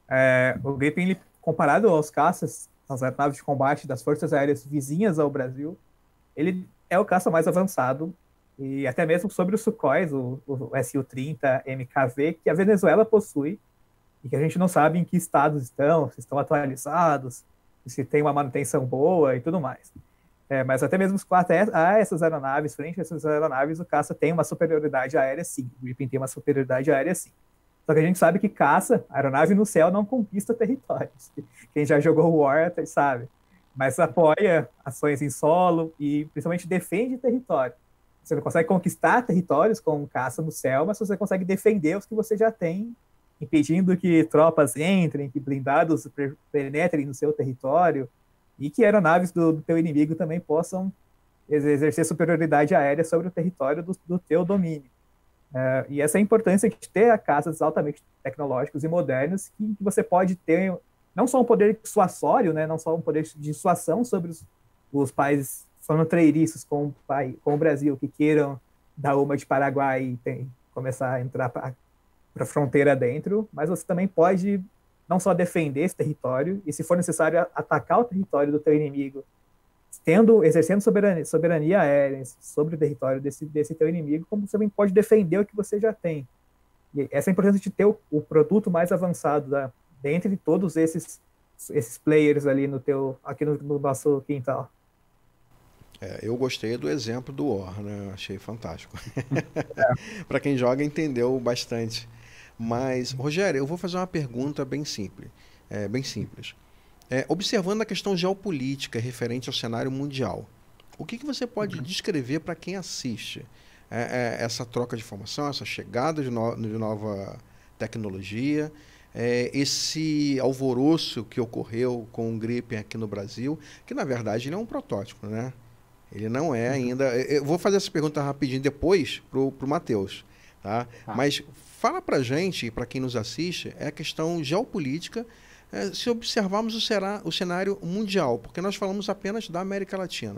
o Gripen, ele, comparado aos caças, às aeronaves de combate das forças aéreas vizinhas ao Brasil, ele é o caça mais avançado, e até mesmo sobre os Sukhóis, o Su-30 MKV, que a Venezuela possui, e que a gente não sabe em que estados estão, se estão atualizados, se tem uma manutenção boa e tudo mais. Mas até mesmo a essas aeronaves, frente a essas aeronaves, o caça tem uma superioridade aérea, sim. O Gripen tem uma superioridade aérea, sim. Só que a gente sabe que caça, aeronave no céu, não conquista territórios. Quem já jogou War sabe. Mas apoia ações em solo e principalmente defende território. Você não consegue conquistar territórios com caça no céu, mas você consegue defender os que você já tem, impedindo que tropas entrem, que blindados penetrem no seu território e que aeronaves do teu inimigo também possam exercer superioridade aérea sobre o território do teu domínio. E essa é a importância de ter caças altamente tecnológicos e modernos que você pode ter não só um poder dissuasório, né, não só um poder de dissuasão sobre os países fronteiriços com o Brasil que queiram dar uma de Paraguai e começar a entrar para a fronteira dentro, mas você também pode não só defender esse território e, se for necessário, atacar o território do teu inimigo, exercendo soberania aérea sobre o território desse teu inimigo, como você também pode defender o que você já tem. E essa é a importância de ter o produto mais avançado dentre todos esses players ali aqui no nosso quintal. Eu gostei do exemplo do War, né? Achei fantástico. Para quem joga, entendeu bastante. Mas, Rogério, eu vou fazer uma pergunta bem simples. Observando a questão geopolítica referente ao cenário mundial, o que você pode descrever para quem assiste essa troca de informação, essa chegada de nova tecnologia, esse alvoroço que ocorreu com o Gripen aqui no Brasil, que na verdade ele é um protótipo, né? Ele não é ainda... Eu vou fazer essa pergunta rapidinho depois para o Matheus, tá? Mas fala para a gente, para quem nos assiste, a questão geopolítica, se observarmos o cenário mundial, porque nós falamos apenas da América Latina.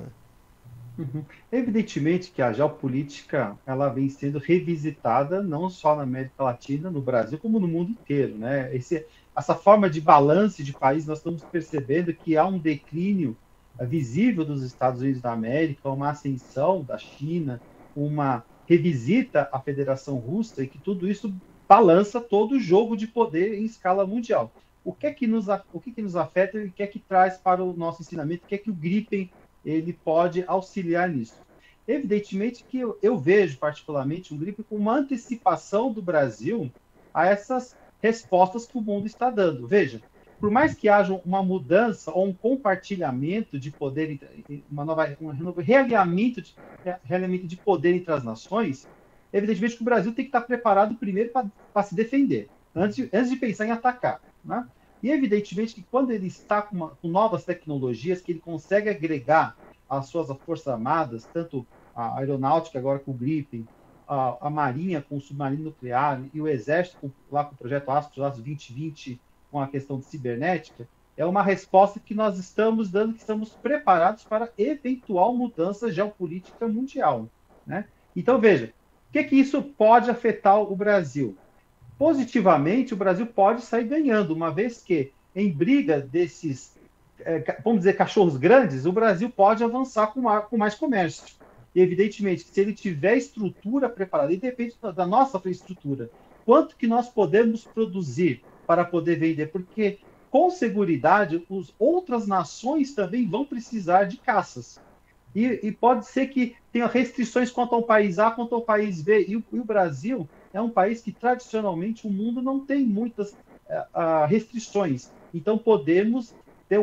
Evidentemente que a geopolítica ela vem sendo revisitada não só na América Latina, no Brasil, como no mundo inteiro, né? Essa forma de balanço de país, nós estamos percebendo que há um declínio visível dos Estados Unidos da América, uma ascensão da China, uma revisita à Federação Russa, e que tudo isso balança todo o jogo de poder em escala mundial. O que é que nos afeta e o que é que traz para o nosso ensinamento? O que é que o Gripen ele pode auxiliar nisso? Evidentemente que eu vejo particularmente um Gripen com uma antecipação do Brasil a essas respostas que o mundo está dando. Veja, por mais que haja uma mudança ou um compartilhamento de poder, um realinhamento de poder entre as nações, evidentemente que o Brasil tem que estar preparado primeiro para se defender, antes de pensar em atacar, né? E evidentemente que quando ele está com novas tecnologias, que ele consegue agregar as suas forças armadas, tanto a aeronáutica agora com o Gripen, a marinha com o submarino nuclear e o exército lá com o projeto Astros 2020 com a questão de cibernética, é uma resposta que nós estamos dando, que estamos preparados para eventual mudança geopolítica mundial, né? Então veja, o que isso pode afetar o Brasil? Positivamente, o Brasil pode sair ganhando, uma vez que, em briga desses, vamos dizer, cachorros grandes, o Brasil pode avançar com mais comércio. E, evidentemente, se ele tiver estrutura preparada, e depende da nossa estrutura, quanto que nós podemos produzir para poder vender? Porque, com seguridade, outras nações também vão precisar de caças. E pode ser que tenha restrições quanto ao país A, quanto ao país B. E o Brasil é um país que, tradicionalmente, o mundo não tem muitas restrições. Então, podemos ter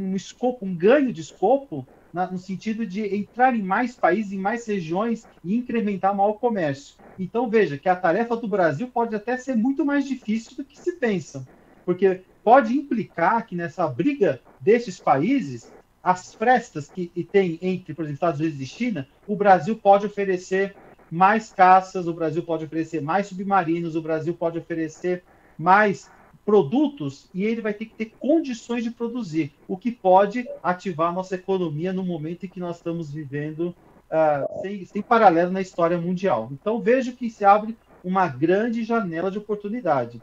um ganho de escopo no sentido de entrar em mais países, em mais regiões e incrementar o maior comércio. Então, veja que a tarefa do Brasil pode até ser muito mais difícil do que se pensa, porque pode implicar que nessa briga desses países, as frestas que tem entre, por exemplo, Estados Unidos e China, o Brasil pode oferecer mais caças, o Brasil pode oferecer mais submarinos, o Brasil pode oferecer mais produtos e ele vai ter que ter condições de produzir, o que pode ativar a nossa economia no momento em que nós estamos vivendo sem paralelo na história mundial. Então, vejo que se abre uma grande janela de oportunidade.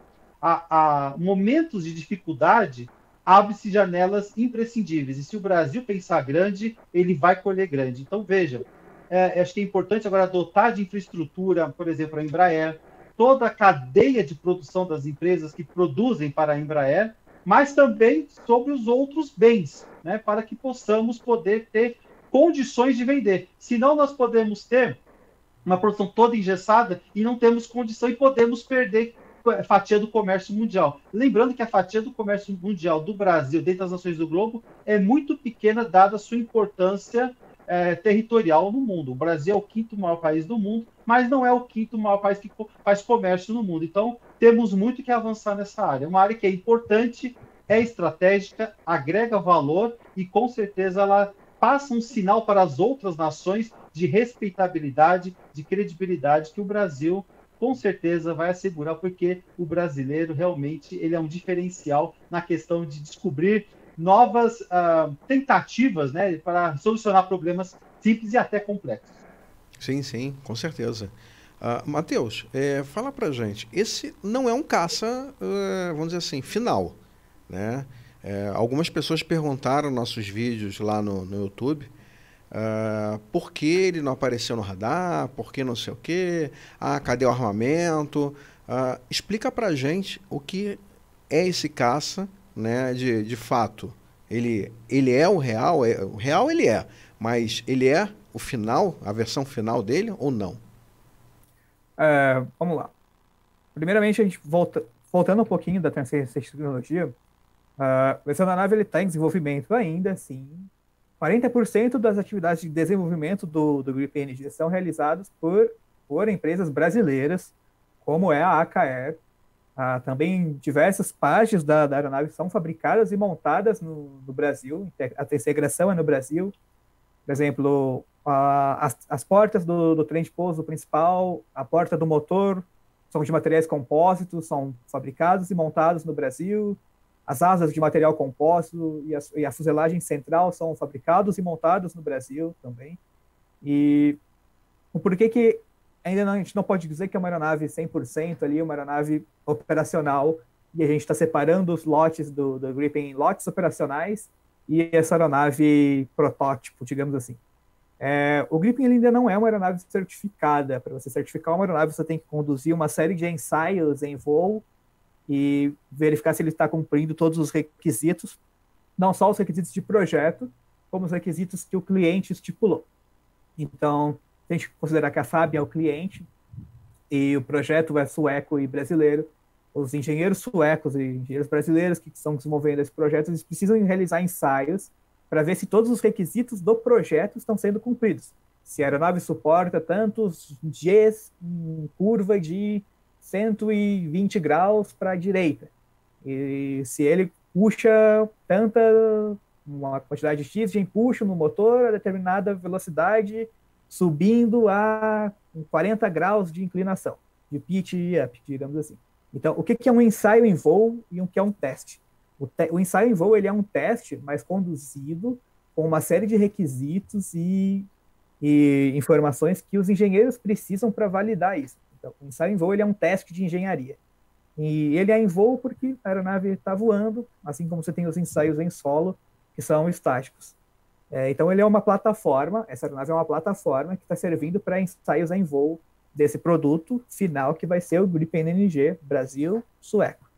A momentos de dificuldade, abre-se janelas imprescindíveis. E se o Brasil pensar grande, ele vai colher grande. Então, veja, acho que é importante agora dotar de infraestrutura, por exemplo, a Embraer, toda a cadeia de produção das empresas que produzem para a Embraer, mas também sobre os outros bens, né, para que possamos poder ter condições de vender. Senão nós podemos ter uma produção toda engessada e não temos condição e podemos perder fatia do comércio mundial. Lembrando que a fatia do comércio mundial do Brasil, dentro das nações do globo, é muito pequena, dada a sua importância territorial no mundo. O Brasil é o 5º maior país do mundo, mas não é o 5º maior país que faz comércio no mundo. Então, temos muito que avançar nessa área. É uma área que é importante, é estratégica, agrega valor e, com certeza, ela passa um sinal para as outras nações de respeitabilidade, de credibilidade que o Brasil, com certeza, vai assegurar, porque o brasileiro realmente ele é um diferencial na questão de descobrir novas tentativas, né, para solucionar problemas simples e até complexos. Sim, sim, com certeza. Matheus, fala pra gente, esse não é um caça, vamos dizer assim, final, né? Algumas pessoas perguntaram nos nossos vídeos lá no YouTube por que ele não apareceu no radar, por que não sei o quê, cadê o armamento? Explica pra gente o que é esse caça, né, de fato. Ele é o real? O real ele é, mas ele é o final, a versão final dele ou não? Vamos lá. Primeiramente, a gente voltando um pouquinho da transferência de tecnologia, a versão da nave está em desenvolvimento ainda, sim. 40% das atividades de desenvolvimento do Gripen NG são realizadas por empresas brasileiras, como é a AKR. Também diversas partes da aeronave são fabricadas e montadas no Brasil, a integração é no Brasil. Por exemplo, as portas do trem de pouso principal, a porta do motor, são de materiais compósitos, são fabricados e montados no Brasil. As asas de material compósito e a fuselagem central são fabricados e montados no Brasil também. E o porquê que ainda a gente não pode dizer que é uma aeronave 100% ali, uma aeronave operacional, e a gente está separando os lotes do Gripen em lotes operacionais e essa aeronave protótipo, digamos assim. O Gripen ainda não é uma aeronave certificada. Para você certificar uma aeronave, você tem que conduzir uma série de ensaios em voo e verificar se ele está cumprindo todos os requisitos, não só os requisitos de projeto, como os requisitos que o cliente estipulou. Então, a gente considerar que a FAB é o cliente e o projeto é sueco e brasileiro. Os engenheiros suecos e engenheiros brasileiros que estão desenvolvendo esse projeto, eles precisam realizar ensaios para ver se todos os requisitos do projeto estão sendo cumpridos. Se a aeronave suporta tantos Gs em curva de 120 graus para a direita. E se ele puxa uma quantidade X de empuxo no motor a determinada velocidade, subindo a 40 graus de inclinação, de pitch e up, digamos assim. Então, o que é um ensaio em voo e o que é um teste? O ensaio em voo ele é um teste, mas conduzido com uma série de requisitos e informações que os engenheiros precisam para validar isso. Então, o ensaio em voo ele é um teste de engenharia. E ele é em voo porque a aeronave está voando, assim como você tem os ensaios em solo, que são estáticos. Então, ele é uma plataforma, essa aeronave é uma plataforma que está servindo para ensaios em voo desse produto final, que vai ser o Gripen NG Brasil sueco.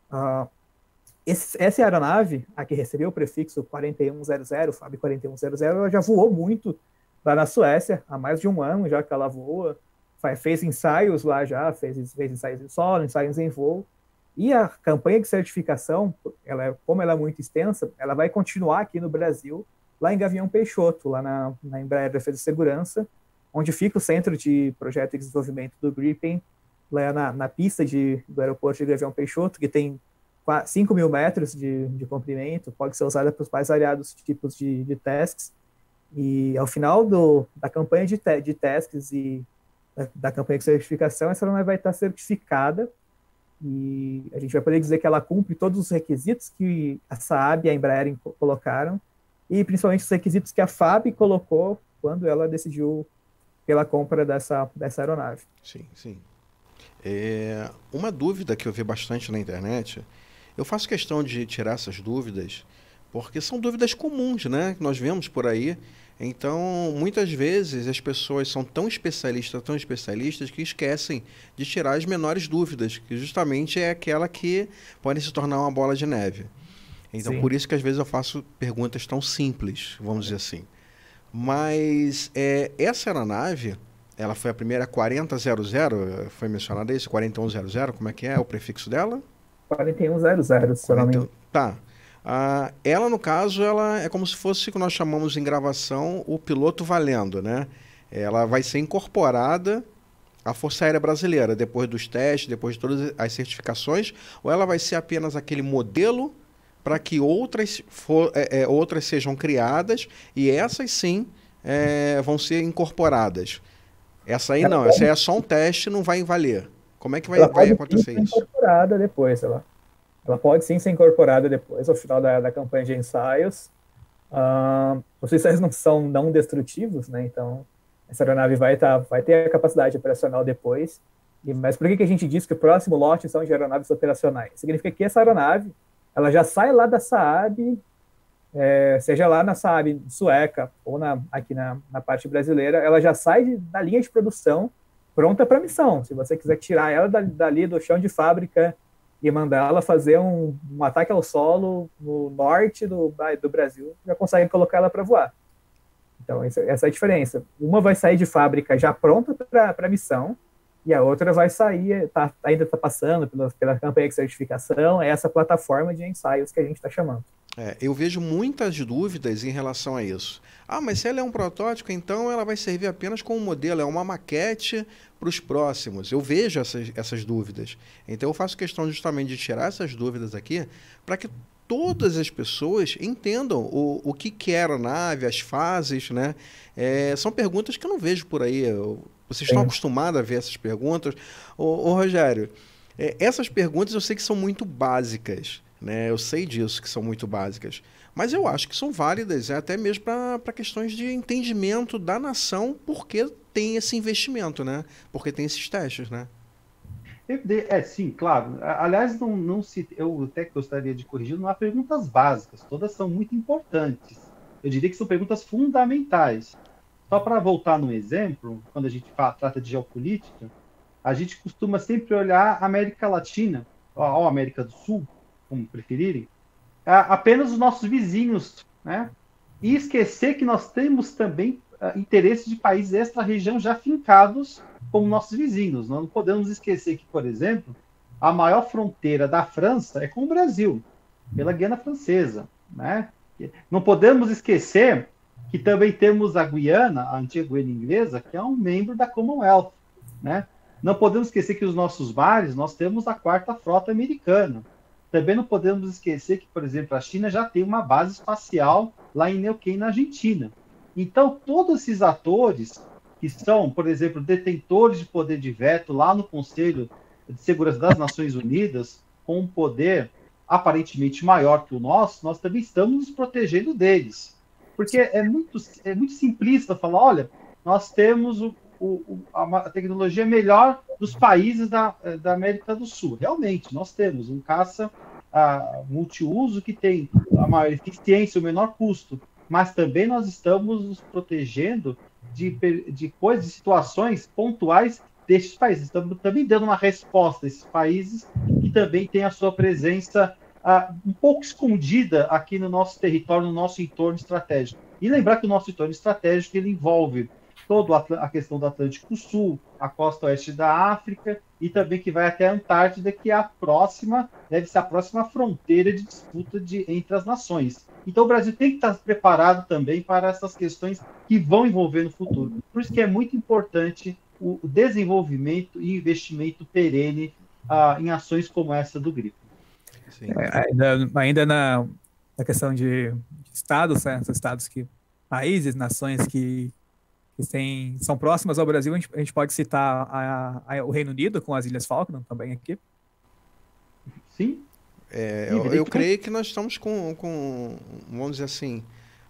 Essa aeronave, a que recebeu o prefixo 4100, FAB 4100, ela já voou muito lá na Suécia, há mais de um ano já que ela voa, fez ensaios lá já, fez ensaios em solo, ensaios em voo, e a campanha de certificação, como ela é muito extensa, ela vai continuar aqui no Brasil, lá em Gavião Peixoto, lá na Embraer Defesa e Segurança, onde fica o centro de projeto e desenvolvimento do Gripen, lá na pista do aeroporto de Gavião Peixoto, que tem 5 mil metros de comprimento, pode ser usada para os mais variados tipos de tasks, e ao final da campanha de tasks e da campanha de certificação, essa aeronave vai estar certificada, e a gente vai poder dizer que ela cumpre todos os requisitos que a Saab e a Embraer colocaram, e principalmente os requisitos que a FAB colocou quando ela decidiu pela compra dessa aeronave. Sim, sim. Uma dúvida que eu vi bastante na internet, eu faço questão de tirar essas dúvidas, porque são dúvidas comuns, né, que nós vemos por aí. Então, muitas vezes as pessoas são tão especialistas, que esquecem de tirar as menores dúvidas, que justamente é aquela que pode se tornar uma bola de neve. Então, Sim. Por isso que às vezes eu faço perguntas tão simples, vamos dizer assim. Mas essa aeronave, ela foi a primeira 4000, foi mencionada isso? 4100, como é que é o prefixo dela? 4100, se eu não me engano. Tá. Ela, no caso, ela é como se fosse o que nós chamamos em gravação o piloto valendo, né? Ela vai ser incorporada à Força Aérea Brasileira, depois dos testes, depois de todas as certificações, ou ela vai ser apenas aquele modelo para que outras sejam criadas e essas sim vão ser incorporadas? Essa aí não, essa aí é só um teste, não vai valer. Como é que vai acontecer isso? Incorporada depois, ela pode sim ser incorporada depois, ao final da campanha de ensaios. Os ensaios não são não destrutivos, né? Então, essa aeronave vai ter a capacidade operacional depois. Mas por que a gente diz que o próximo lote são de aeronaves operacionais? Significa que essa aeronave ela já sai lá da Saab, seja lá na Saab sueca ou aqui na parte brasileira, ela já sai da linha de produção pronta para missão. Se você quiser tirar ela dali do chão de fábrica e mandar ela fazer um ataque ao solo no norte do Brasil, já consegue colocar ela para voar. Então, essa é a diferença. Uma vai sair de fábrica já pronta para missão, e a outra vai sair, ainda está passando pela campanha de certificação, é essa plataforma de ensaios que a gente está chamando. Eu vejo muitas dúvidas em relação a isso. Mas se ela é um protótipo, então ela vai servir apenas como modelo, é uma maquete para os próximos. Eu vejo essas dúvidas. Então eu faço questão justamente de tirar essas dúvidas aqui para que todas as pessoas entendam o que é a aeronave, as fases, né? São perguntas que eu não vejo por aí. Vocês estão acostumados a ver essas perguntas. Ô Rogério, essas perguntas eu sei que são muito básicas, né? Eu sei disso, que são muito básicas. Mas eu acho que são válidas, até mesmo para questões de entendimento da nação, porque tem esse investimento, né? Porque tem esses testes, né? Sim, claro. Aliás, eu até gostaria de corrigir, não há perguntas básicas, todas são muito importantes. Eu diria que são perguntas fundamentais. Só para voltar no exemplo, quando a gente trata de geopolítica, a gente costuma sempre olhar a América Latina, ou América do Sul, como preferirem, apenas os nossos vizinhos, né? E esquecer que nós temos também interesses de países extra-região já fincados como nossos vizinhos. Nós não podemos esquecer que, por exemplo, a maior fronteira da França é com o Brasil, pela Guiana Francesa, né? Não podemos esquecer que também temos a Guiana, a antiga Guiana inglesa, que é um membro da Commonwealth, né? Não podemos esquecer que os nossos mares, nós temos a 4ª Frota Americana. Também não podemos esquecer que, por exemplo, a China já tem uma base espacial lá em Neuquén, na Argentina. Então, todos esses atores que são, por exemplo, detentores de poder de veto lá no Conselho de Segurança das Nações Unidas, com um poder aparentemente maior que o nosso, nós também estamos nos protegendo deles. Porque é muito simplista falar, olha, nós temos a tecnologia melhor dos países da América do Sul. Realmente, nós temos um caça multiuso que tem a maior eficiência, o menor custo, mas também nós estamos nos protegendo de coisas, de situações pontuais destes países. Estamos também dando uma resposta a esses países que também têm a sua presença um pouco escondida aqui no nosso território, no nosso entorno estratégico. E lembrar que o nosso entorno estratégico ele envolve toda a questão do Atlântico Sul, a costa oeste da África e também que vai até a Antártida, que é deve ser a próxima fronteira de disputa entre as nações. Então o Brasil tem que estar preparado também para essas questões que vão envolver no futuro. Por isso que é muito importante o desenvolvimento e investimento perene em ações como essa do Gripen. Ainda na questão de estados, né? Estados países, nações que são próximas ao Brasil, a gente pode citar o Reino Unido com as Ilhas Falkland também aqui. Sim. Eu creio que nós estamos com vamos dizer assim,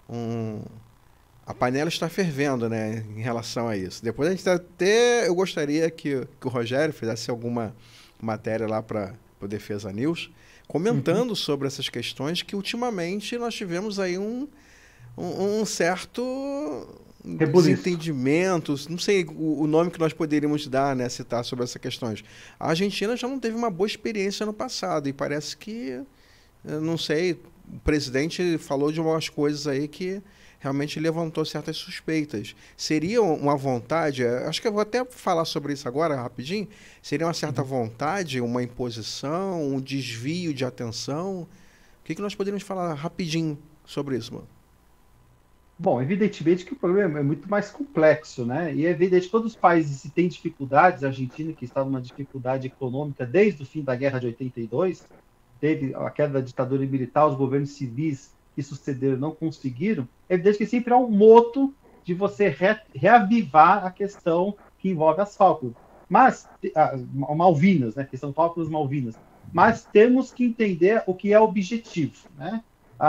a panela está fervendo, né, em relação a isso. Depois a gente eu gostaria que o Rogério fizesse alguma matéria lá para o Defesa News, comentando sobre essas questões que ultimamente nós tivemos aí um certo desentendimento, não sei o nome que nós poderíamos dar, né, citar sobre essas questões. A Argentina já não teve uma boa experiência no passado e parece que, não sei, o presidente falou de umas coisas aí que realmente levantou certas suspeitas. Seria uma vontade, acho que eu vou até falar sobre isso agora, rapidinho, seria uma certa vontade, uma imposição, um desvio de atenção? O que nós poderíamos falar rapidinho sobre isso, mano? Bom, evidentemente que o problema é muito mais complexo, né? E é evidente que todos os países que têm dificuldades, a Argentina, que estava numa dificuldade econômica desde o fim da Guerra de 82, teve a queda da ditadura militar, os governos civis que sucederam não conseguiram, é evidente que sempre há um moto de você reavivar a questão que envolve as Falklands. Mas, Malvinas, né? A questão Falklands Malvinas. Mas temos que entender o que é o objetivo, né?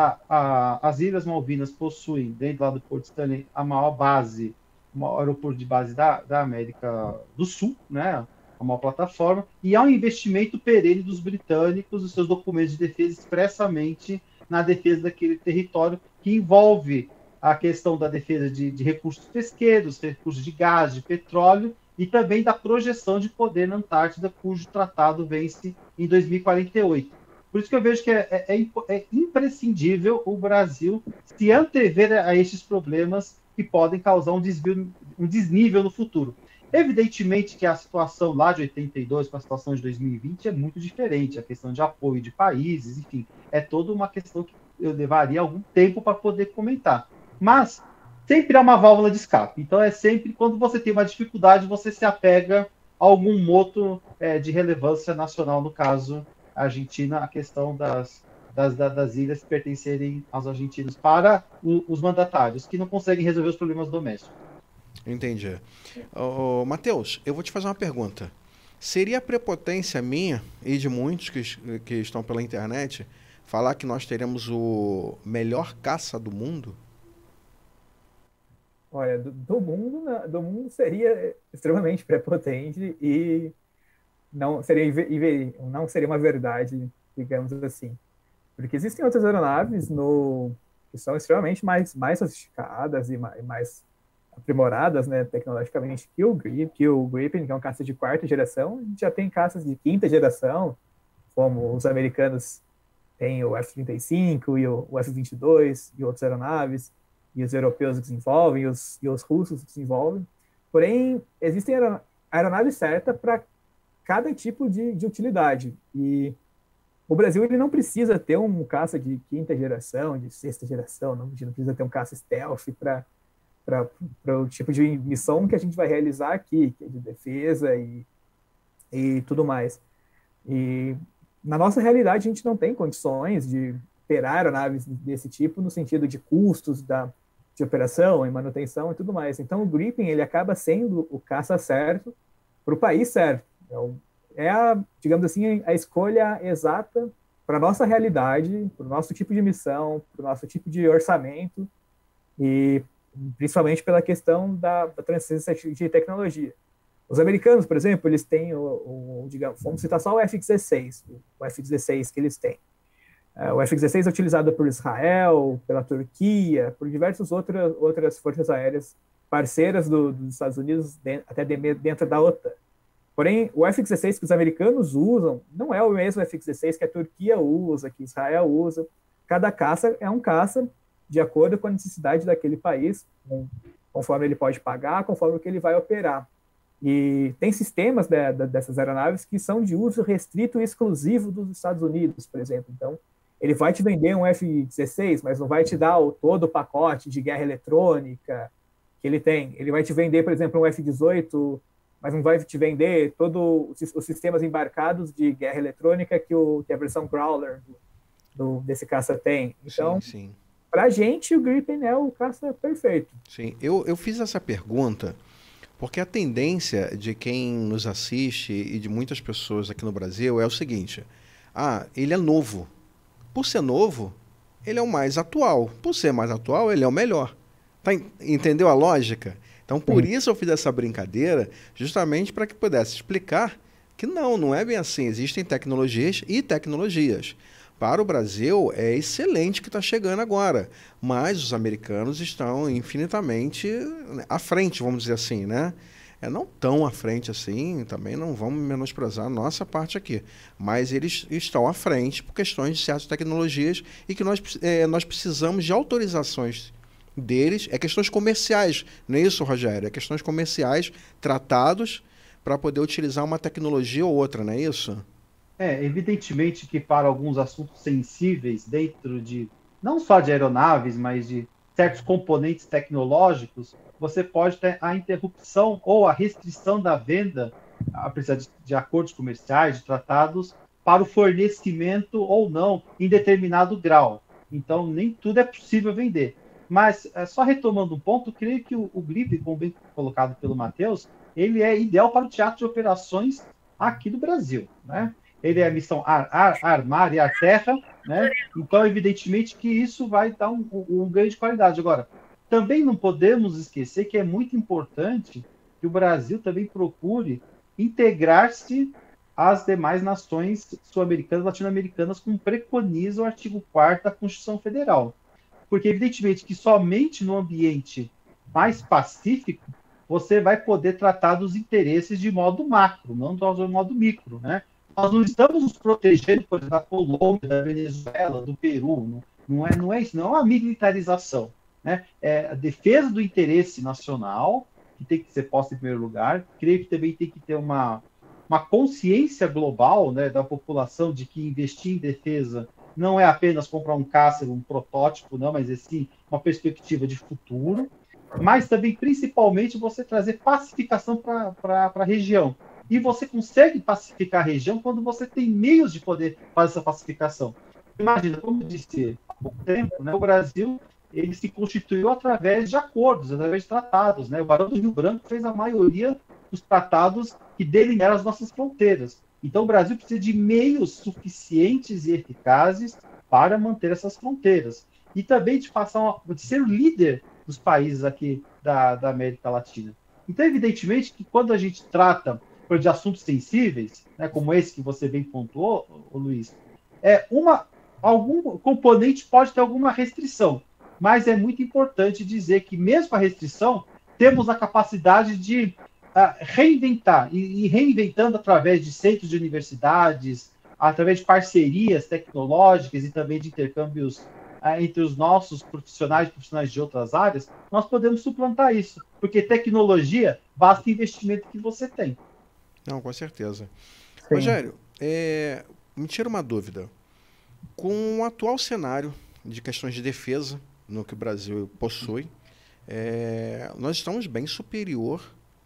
As Ilhas Malvinas possuem, dentro lá do Porto Stanley, a maior base, o maior aeroporto de base da América do Sul, né? A maior plataforma, e há um investimento perene dos britânicos, os seus documentos de defesa expressamente na defesa daquele território, que envolve a questão da defesa de recursos pesqueiros, recursos de gás, de petróleo, e também da projeção de poder na Antártida, cujo tratado vence em 2048. Por isso que eu vejo que é imprescindível o Brasil se antever a esses problemas que podem causar um desnível no futuro. Evidentemente que a situação lá de 82 para a situação de 2020 é muito diferente, a questão de apoio de países, enfim, é toda uma questão que eu levaria algum tempo para poder comentar. Mas sempre há uma válvula de escape, então é sempre quando você tem uma dificuldade, você se apega a algum moto de relevância nacional, no caso a Argentina, a questão das ilhas pertencerem aos argentinos para os mandatários, que não conseguem resolver os problemas domésticos. Entendi. Matheus, eu vou te fazer uma pergunta. Seria prepotência minha e de muitos que estão pela internet falar que nós teremos o melhor caça do mundo? Olha, do mundo seria extremamente prepotente e não seria uma verdade, digamos assim. Porque existem outras aeronaves que são extremamente mais sofisticadas e mais aprimoradas, né, tecnologicamente, que o Gripen, que é um caça de quarta geração. A gente já tem caças de quinta geração, como os americanos têm o F-35 e o F-22 e outras aeronaves, e os europeus desenvolvem, e os russos desenvolvem. Porém, existem aeronaves certas para cada tipo de utilidade. E o Brasil ele não precisa ter um caça de quinta geração, de sexta geração, não precisa ter um caça stealth para o tipo de missão que a gente vai realizar aqui, que é de defesa e tudo mais. E na nossa realidade, a gente não tem condições de operar aeronaves desse tipo no sentido de custos de operação e manutenção e tudo mais. Então, o Gripen ele acaba sendo o caça certo para o país certo. Digamos assim, a escolha exata para a nossa realidade, para o nosso tipo de missão, para o nosso tipo de orçamento e principalmente pela questão da transferência de tecnologia. Os americanos, por exemplo, eles têm digamos, vamos citar só o F-16 que eles têm. O F-16 é utilizado por Israel, pela Turquia, por diversas outras forças aéreas parceiras dos Estados Unidos, até dentro da OTAN. Porém, o F-16 que os americanos usam não é o mesmo F-16 que a Turquia usa, que Israel usa. Cada caça é um caça de acordo com a necessidade daquele país, conforme ele pode pagar, conforme o que ele vai operar. E tem sistemas dessas aeronaves que são de uso restrito e exclusivo dos Estados Unidos, por exemplo. Então, ele vai te vender um F-16, mas não vai te dar todo o pacote de guerra eletrônica que ele tem. Ele vai te vender, por exemplo, um F-18, mas não vai te vender todos os sistemas embarcados de guerra eletrônica que a versão Growler desse caça tem. Então, sim. Para a gente, o Gripen é o caça perfeito. Sim, eu fiz essa pergunta porque a tendência de quem nos assiste e de muitas pessoas aqui no Brasil é o seguinte: ele é novo. Por ser novo, ele é o mais atual. Por ser mais atual, ele é o melhor. Entendeu a lógica? Então, por isso eu fiz essa brincadeira, justamente para que pudesse explicar que não é bem assim. Existem tecnologias e tecnologias. Para o Brasil, é excelente que está chegando agora, mas os americanos estão infinitamente à frente, vamos dizer assim, né? não tão à frente assim, também não vamos menosprezar a nossa parte aqui, mas eles estão à frente por questões de certas tecnologias e que nós precisamos de autorizações deles, questões comerciais, não é isso, Rogério? É questões comerciais, tratados para poder utilizar uma tecnologia ou outra, não é isso? Evidentemente que para alguns assuntos sensíveis dentro de, não só de aeronaves, mas de certos componentes tecnológicos, você pode ter a interrupção ou a restrição da venda, a precisar de acordos comerciais, de tratados, para o fornecimento ou não em determinado grau. Então, nem tudo é possível vender. Mas, só retomando um ponto, creio que o GRIP, como bem colocado pelo Matheus, ele é ideal para o teatro de operações aqui do Brasil, né? Ele é a missão ar, mar e ar, terra, né? Então, evidentemente que isso vai dar um ganho de qualidade. Agora, também não podemos esquecer que é muito importante que o Brasil também procure integrar-se às demais nações sul-americanas, latino-americanas, como preconiza o artigo 4º da Constituição Federal. Porque, evidentemente, que somente no ambiente mais pacífico você vai poder tratar dos interesses de modo macro, não de modo micro, né? Nós não estamos nos protegendo, por exemplo, da Colômbia, da Venezuela, do Peru, não é isso, não é uma militarização, né? É a defesa do interesse nacional, que tem que ser posta em primeiro lugar. Creio que também tem que ter uma consciência global, né, da população de que investir em defesa não é apenas comprar um caça, um protótipo, não, mas sim uma perspectiva de futuro, mas também, principalmente, você trazer pacificação para a região. E você consegue pacificar a região quando você tem meios de poder fazer essa pacificação. Imagina, como eu disse há pouco tempo, né, o Brasil ele se constituiu através de acordos, através de tratados, né? O Barão do Rio Branco fez a maioria dos tratados que delinearam as nossas fronteiras. Então, o Brasil precisa de meios suficientes e eficazes para manter essas fronteiras. E também de ser o líder dos países aqui da América Latina. Então, evidentemente, que quando a gente trata de assuntos sensíveis, né, como esse que você bem pontuou, Luiz, algum componente pode ter alguma restrição, mas é muito importante dizer que, mesmo com a restrição, temos a capacidade de reinventar, e reinventando através de centros de universidades, através de parcerias tecnológicas e também de intercâmbios entre os nossos profissionais e profissionais de outras áreas, nós podemos suplantar isso, porque tecnologia basta investimento que você tem. Não, com certeza. Sim. Rogério, me tira uma dúvida. Com o atual cenário de questões de defesa, no que o Brasil possui, nós estamos bem superior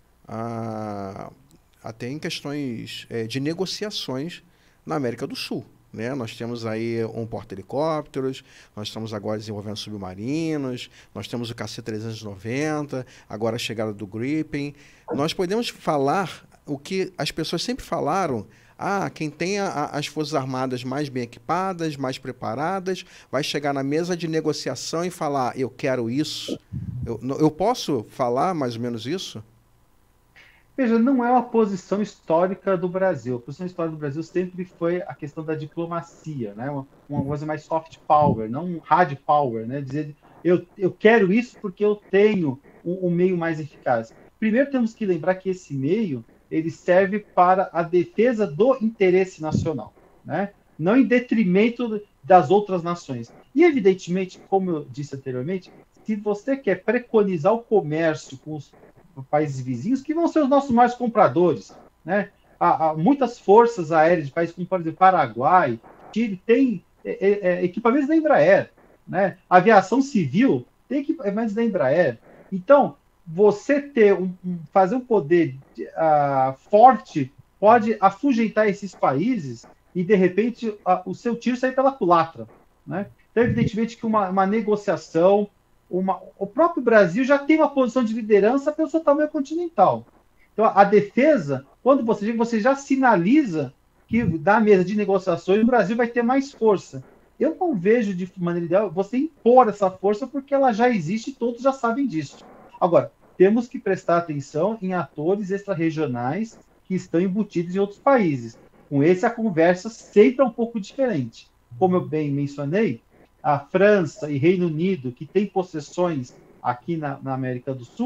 até em questões de negociações na América do Sul. Né? Nós temos aí um porta-helicópteros, nós estamos agora desenvolvendo submarinos, nós temos o KC-390, agora a chegada do Gripen. Nós podemos falar o que as pessoas sempre falaram: quem tem as Forças Armadas mais bem equipadas, mais preparadas, vai chegar na mesa de negociação e falar, eu quero isso. Eu posso falar mais ou menos isso? Veja, não é uma posição histórica do Brasil. A posição histórica do Brasil sempre foi a questão da diplomacia, né? Uma coisa mais soft power, não hard power, né? Dizer, eu quero isso porque eu tenho um meio mais eficaz. Primeiro temos que lembrar que esse meio ele serve para a defesa do interesse nacional, né? Não em detrimento das outras nações. E, evidentemente, como eu disse anteriormente, se você quer preconizar o comércio com os países vizinhos, que vão ser os nossos maiores compradores, né? Há muitas forças aéreas de países como, por exemplo, Paraguai, Chile, tem equipamentos da Embraer, né? A aviação civil tem equipamentos da Embraer. Então, você fazer um poder forte pode afugentar esses países e, de repente, o seu tiro sair pela culatra, né? Então, evidentemente que uma negociação, o próprio Brasil já tem uma posição de liderança pelo seu tamanho continental. Então, a defesa, quando você já sinaliza que da mesa de negociações o Brasil vai ter mais força. Eu não vejo de maneira ideal você impor essa força, porque ela já existe e todos já sabem disso. Agora, temos que prestar atenção em atores extra-regionais que estão embutidos em outros países. Com esse, a conversa sempre é um pouco diferente. Como eu bem mencionei, a França e Reino Unido, que têm possessões aqui na América do Sul,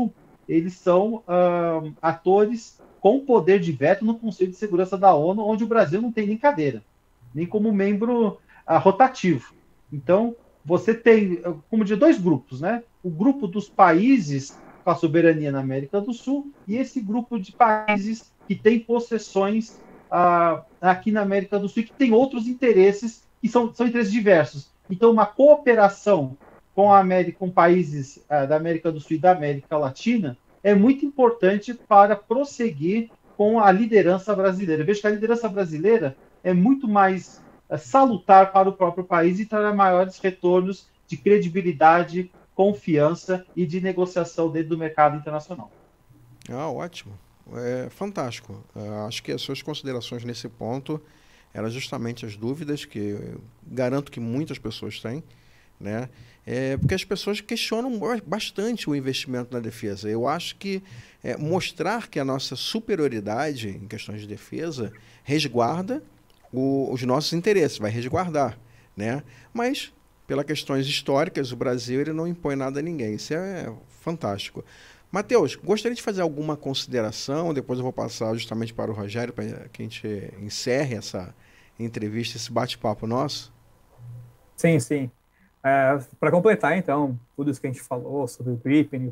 eles são atores com poder de veto no Conselho de Segurança da ONU, onde o Brasil não tem nem cadeira, nem como membro rotativo. Então, você tem, como de dois grupos, né? O grupo dos países com a soberania na América do Sul e esse grupo de países que tem possessões aqui na América do Sul e que tem outros interesses que são interesses diversos. Então, uma cooperação com países da América do Sul e da América Latina é muito importante para prosseguir com a liderança brasileira. Vejo que a liderança brasileira é muito mais salutar para o próprio país e trará maiores retornos de credibilidade, confiança e de negociação dentro do mercado internacional. Ótimo. Fantástico. Acho que as suas considerações nesse ponto eram justamente as dúvidas que eu garanto que muitas pessoas têm, né? Porque as pessoas questionam bastante o investimento na defesa. Eu acho que mostrar que a nossa superioridade em questões de defesa resguarda os nossos interesses, vai resguardar, né? Mas, pelas questões históricas, o Brasil ele não impõe nada a ninguém. Isso é fantástico. Matheus, gostaria de fazer alguma consideração, depois eu vou passar justamente para o Rogério, para que a gente encerre essa entrevista, esse bate-papo nosso. Sim, sim. Para completar, então, tudo isso que a gente falou sobre o Gripen, o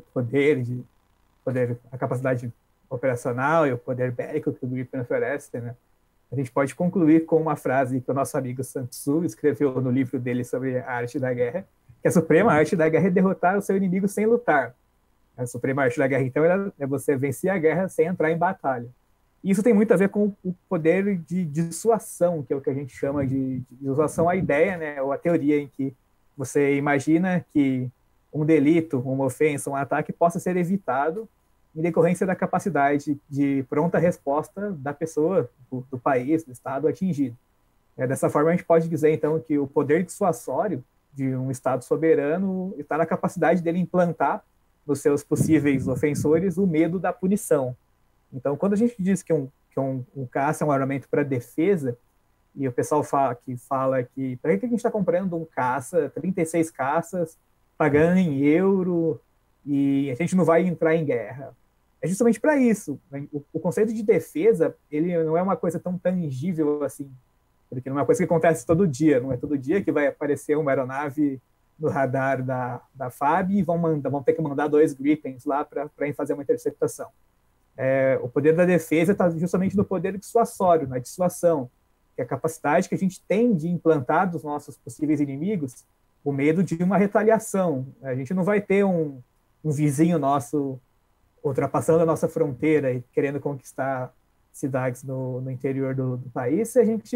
poder, a capacidade operacional e o poder bélico que o Gripen oferece, né? A gente pode concluir com uma frase que o nosso amigo Sun Tzu escreveu no livro dele sobre a arte da guerra, que a suprema arte da guerra é derrotar o seu inimigo sem lutar. A suprema arte da guerra, então, é você vencer a guerra sem entrar em batalha. E isso tem muito a ver com o poder de dissuasão, que é o que a gente chama de dissuasão, a ideia, né, ou a teoria em que você imagina que um delito, uma ofensa, um ataque possa ser evitado em decorrência da capacidade de pronta resposta da pessoa, do país, do Estado atingido. Dessa forma, a gente pode dizer, então, que o poder dissuasório de um Estado soberano está na capacidade dele implantar nos seus possíveis ofensores o medo da punição. Então, quando a gente diz que um caça é um armamento para defesa, e o pessoal fala que para que a gente está comprando um caça, 36 caças, pagando em euro, e a gente não vai entrar em guerra? É justamente para isso. O conceito de defesa, ele não é uma coisa tão tangível assim, porque não é uma coisa que acontece todo dia, não é todo dia que vai aparecer uma aeronave no radar da FAB e vão ter que mandar 2 Gripens lá para fazer uma interceptação. O poder da defesa está justamente no poder dissuasório, na dissuasão, que é a capacidade que a gente tem de implantar dos nossos possíveis inimigos o medo de uma retaliação. A gente não vai ter um vizinho nosso ultrapassando a nossa fronteira e querendo conquistar cidades no interior do país se a gente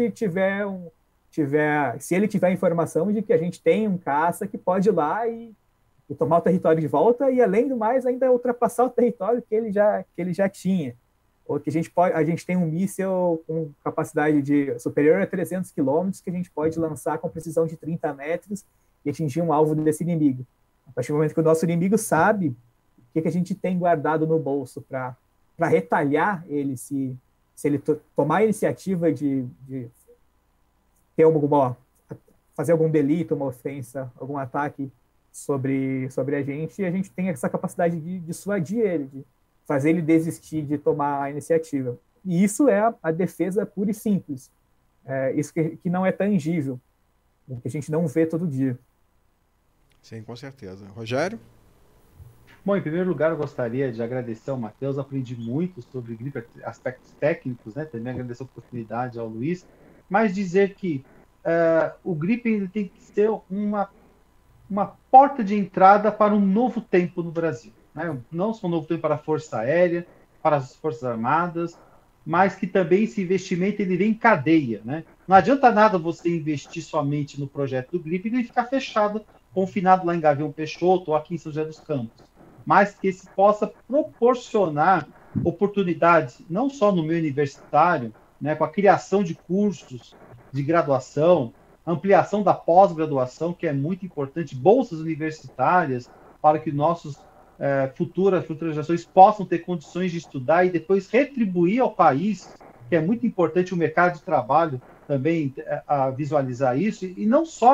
se ele tiver informação de que a gente tem um caça que pode ir lá e tomar o território de volta e, além do mais, ainda ultrapassar o território que ele já tinha. Ou que a gente tem um míssil com capacidade superior a 300 quilômetros que a gente pode lançar com precisão de 30 metros e atingir um alvo desse inimigo. A partir do momento que o nosso inimigo sabe o que a gente tem guardado no bolso para retalhar ele, se ele tomar a iniciativa de ter fazer algum delito, uma ofensa, algum ataque sobre a gente tem essa capacidade de dissuadir ele, de fazer ele desistir de tomar a iniciativa. E isso é a defesa pura e simples. Isso que não é tangível, que a gente não vê todo dia. Sim, com certeza. Rogério? Bom, em primeiro lugar, eu gostaria de agradecer ao Matheus, aprendi muito sobre Gripen, aspectos técnicos, né? Também agradecer a oportunidade ao Luiz, mas dizer que o Gripen tem que ser uma porta de entrada para um novo tempo no Brasil, né? Não só um novo tempo para a Força Aérea, para as Forças Armadas, mas que também esse investimento ele vem em cadeia, né? Não adianta nada você investir somente no projeto do Gripen e ficar fechado, confinado lá em Gavião Peixoto ou aqui em São José dos Campos, mas que esse possa proporcionar oportunidades, não só no meio universitário, né, com a criação de cursos de graduação, ampliação da pós-graduação, que é muito importante, bolsas universitárias, para que nossos futuras gerações possam ter condições de estudar e depois retribuir ao país, que é muito importante o mercado de trabalho também a visualizar isso, e não só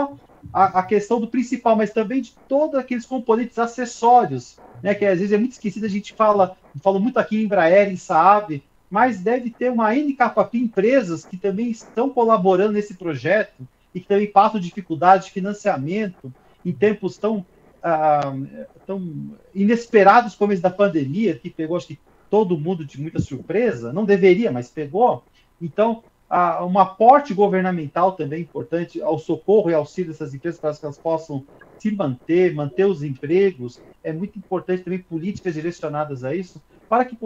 a questão do principal, mas também de todos aqueles componentes acessórios, né, que às vezes é muito esquecido, a gente fala muito aqui em Embraer, em Saab, mas deve ter uma NKP empresas que também estão colaborando nesse projeto e que também passam dificuldade de financiamento em tempos tão inesperados como esse da pandemia, que pegou, acho que, todo mundo de muita surpresa, não deveria, mas pegou. Então, um aporte governamental também importante ao socorro e auxílio dessas empresas para que elas possam se manter os empregos. É muito importante também políticas direcionadas a isso, para que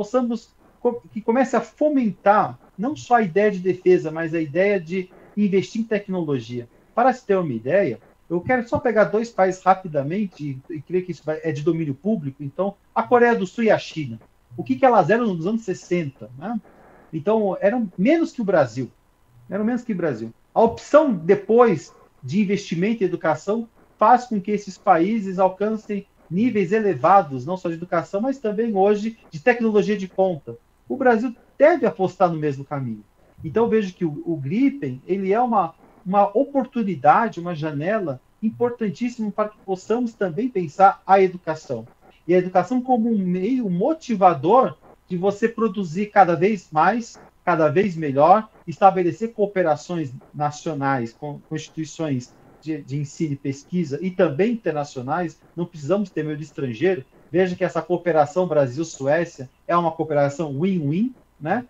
que comece a fomentar não só a ideia de defesa, mas a ideia de investir em tecnologia. Para se ter uma ideia, eu quero só pegar 2 países rapidamente, e creio que isso é de domínio público. Então, a Coreia do Sul e a China. O que elas eram nos anos 60, né? Então, eram menos que o Brasil. Eram menos que o Brasil. A opção, depois, de investimento em educação faz com que esses países alcancem níveis elevados, não só de educação, mas também, hoje, de tecnologia de ponta. O Brasil deve apostar no mesmo caminho. Então, eu vejo que o Gripen, ele é uma oportunidade, uma janela importantíssima para que possamos também pensar a educação. E a educação como um meio motivador de você produzir cada vez mais, cada vez melhor, estabelecer cooperações nacionais com instituições de ensino e pesquisa e também internacionais. Não precisamos ter medo estrangeiro. Veja que essa cooperação Brasil-Suécia é uma cooperação win-win, né?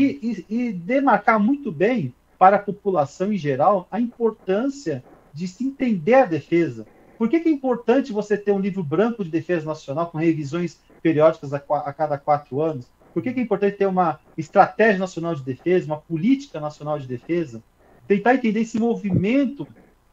E demarcar muito bem para a população em geral a importância de se entender a defesa. Por que é importante você ter um livro branco de defesa nacional com revisões periódicas a cada 4 anos? Por que é importante ter uma estratégia nacional de defesa, uma política nacional de defesa? Tentar entender esse movimento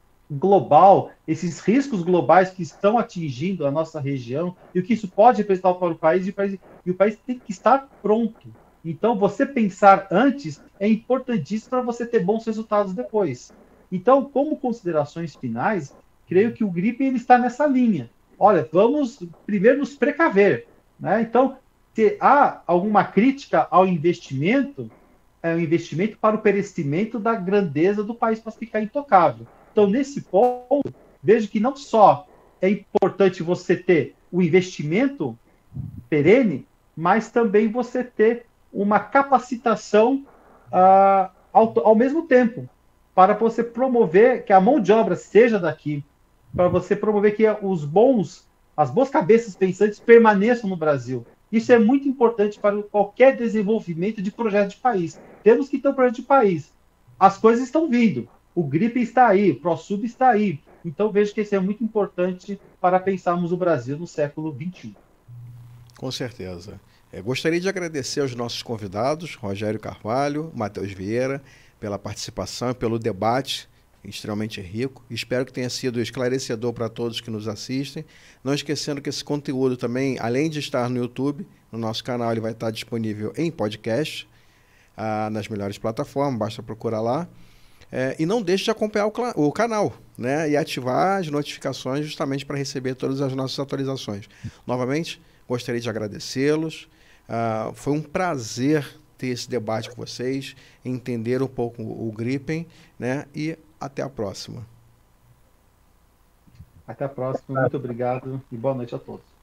global, esses riscos globais que estão atingindo a nossa região e o que isso pode representar para o país, e o país tem que estar pronto. Então, você pensar antes é importantíssimo para você ter bons resultados depois. Então, como considerações finais, creio que o Gripen ele está nessa linha. Olha, vamos primeiro nos precaver, né? Então, se há alguma crítica ao investimento, é um investimento para o perecimento da grandeza do país para ficar intocável. Então, nesse ponto, vejo que não só é importante você ter o investimento perene, mas também você ter uma capacitação ao mesmo tempo, para você promover que a mão de obra seja daqui, para você promover que as boas cabeças pensantes permaneçam no Brasil. Isso é muito importante para qualquer desenvolvimento de projeto de país. Temos que ter um projeto de país. As coisas estão vindo. O Gripen está aí, o ProSub está aí. Então, vejo que isso é muito importante para pensarmos o Brasil no século XXI. Com certeza. Gostaria de agradecer aos nossos convidados, Rogério Carvalho, Matheus Vieira, pela participação e pelo debate extremamente rico. Espero que tenha sido esclarecedor para todos que nos assistem. Não esquecendo que esse conteúdo também, além de estar no YouTube, no nosso canal, ele vai estar disponível em podcast, nas melhores plataformas, basta procurar lá. E não deixe de acompanhar o canal, né? E ativar as notificações justamente para receber todas as nossas atualizações. Novamente, gostaria de agradecê-los. Foi um prazer ter esse debate com vocês, entender um pouco o Gripen, né? E até a próxima. Até a próxima, muito obrigado e boa noite a todos.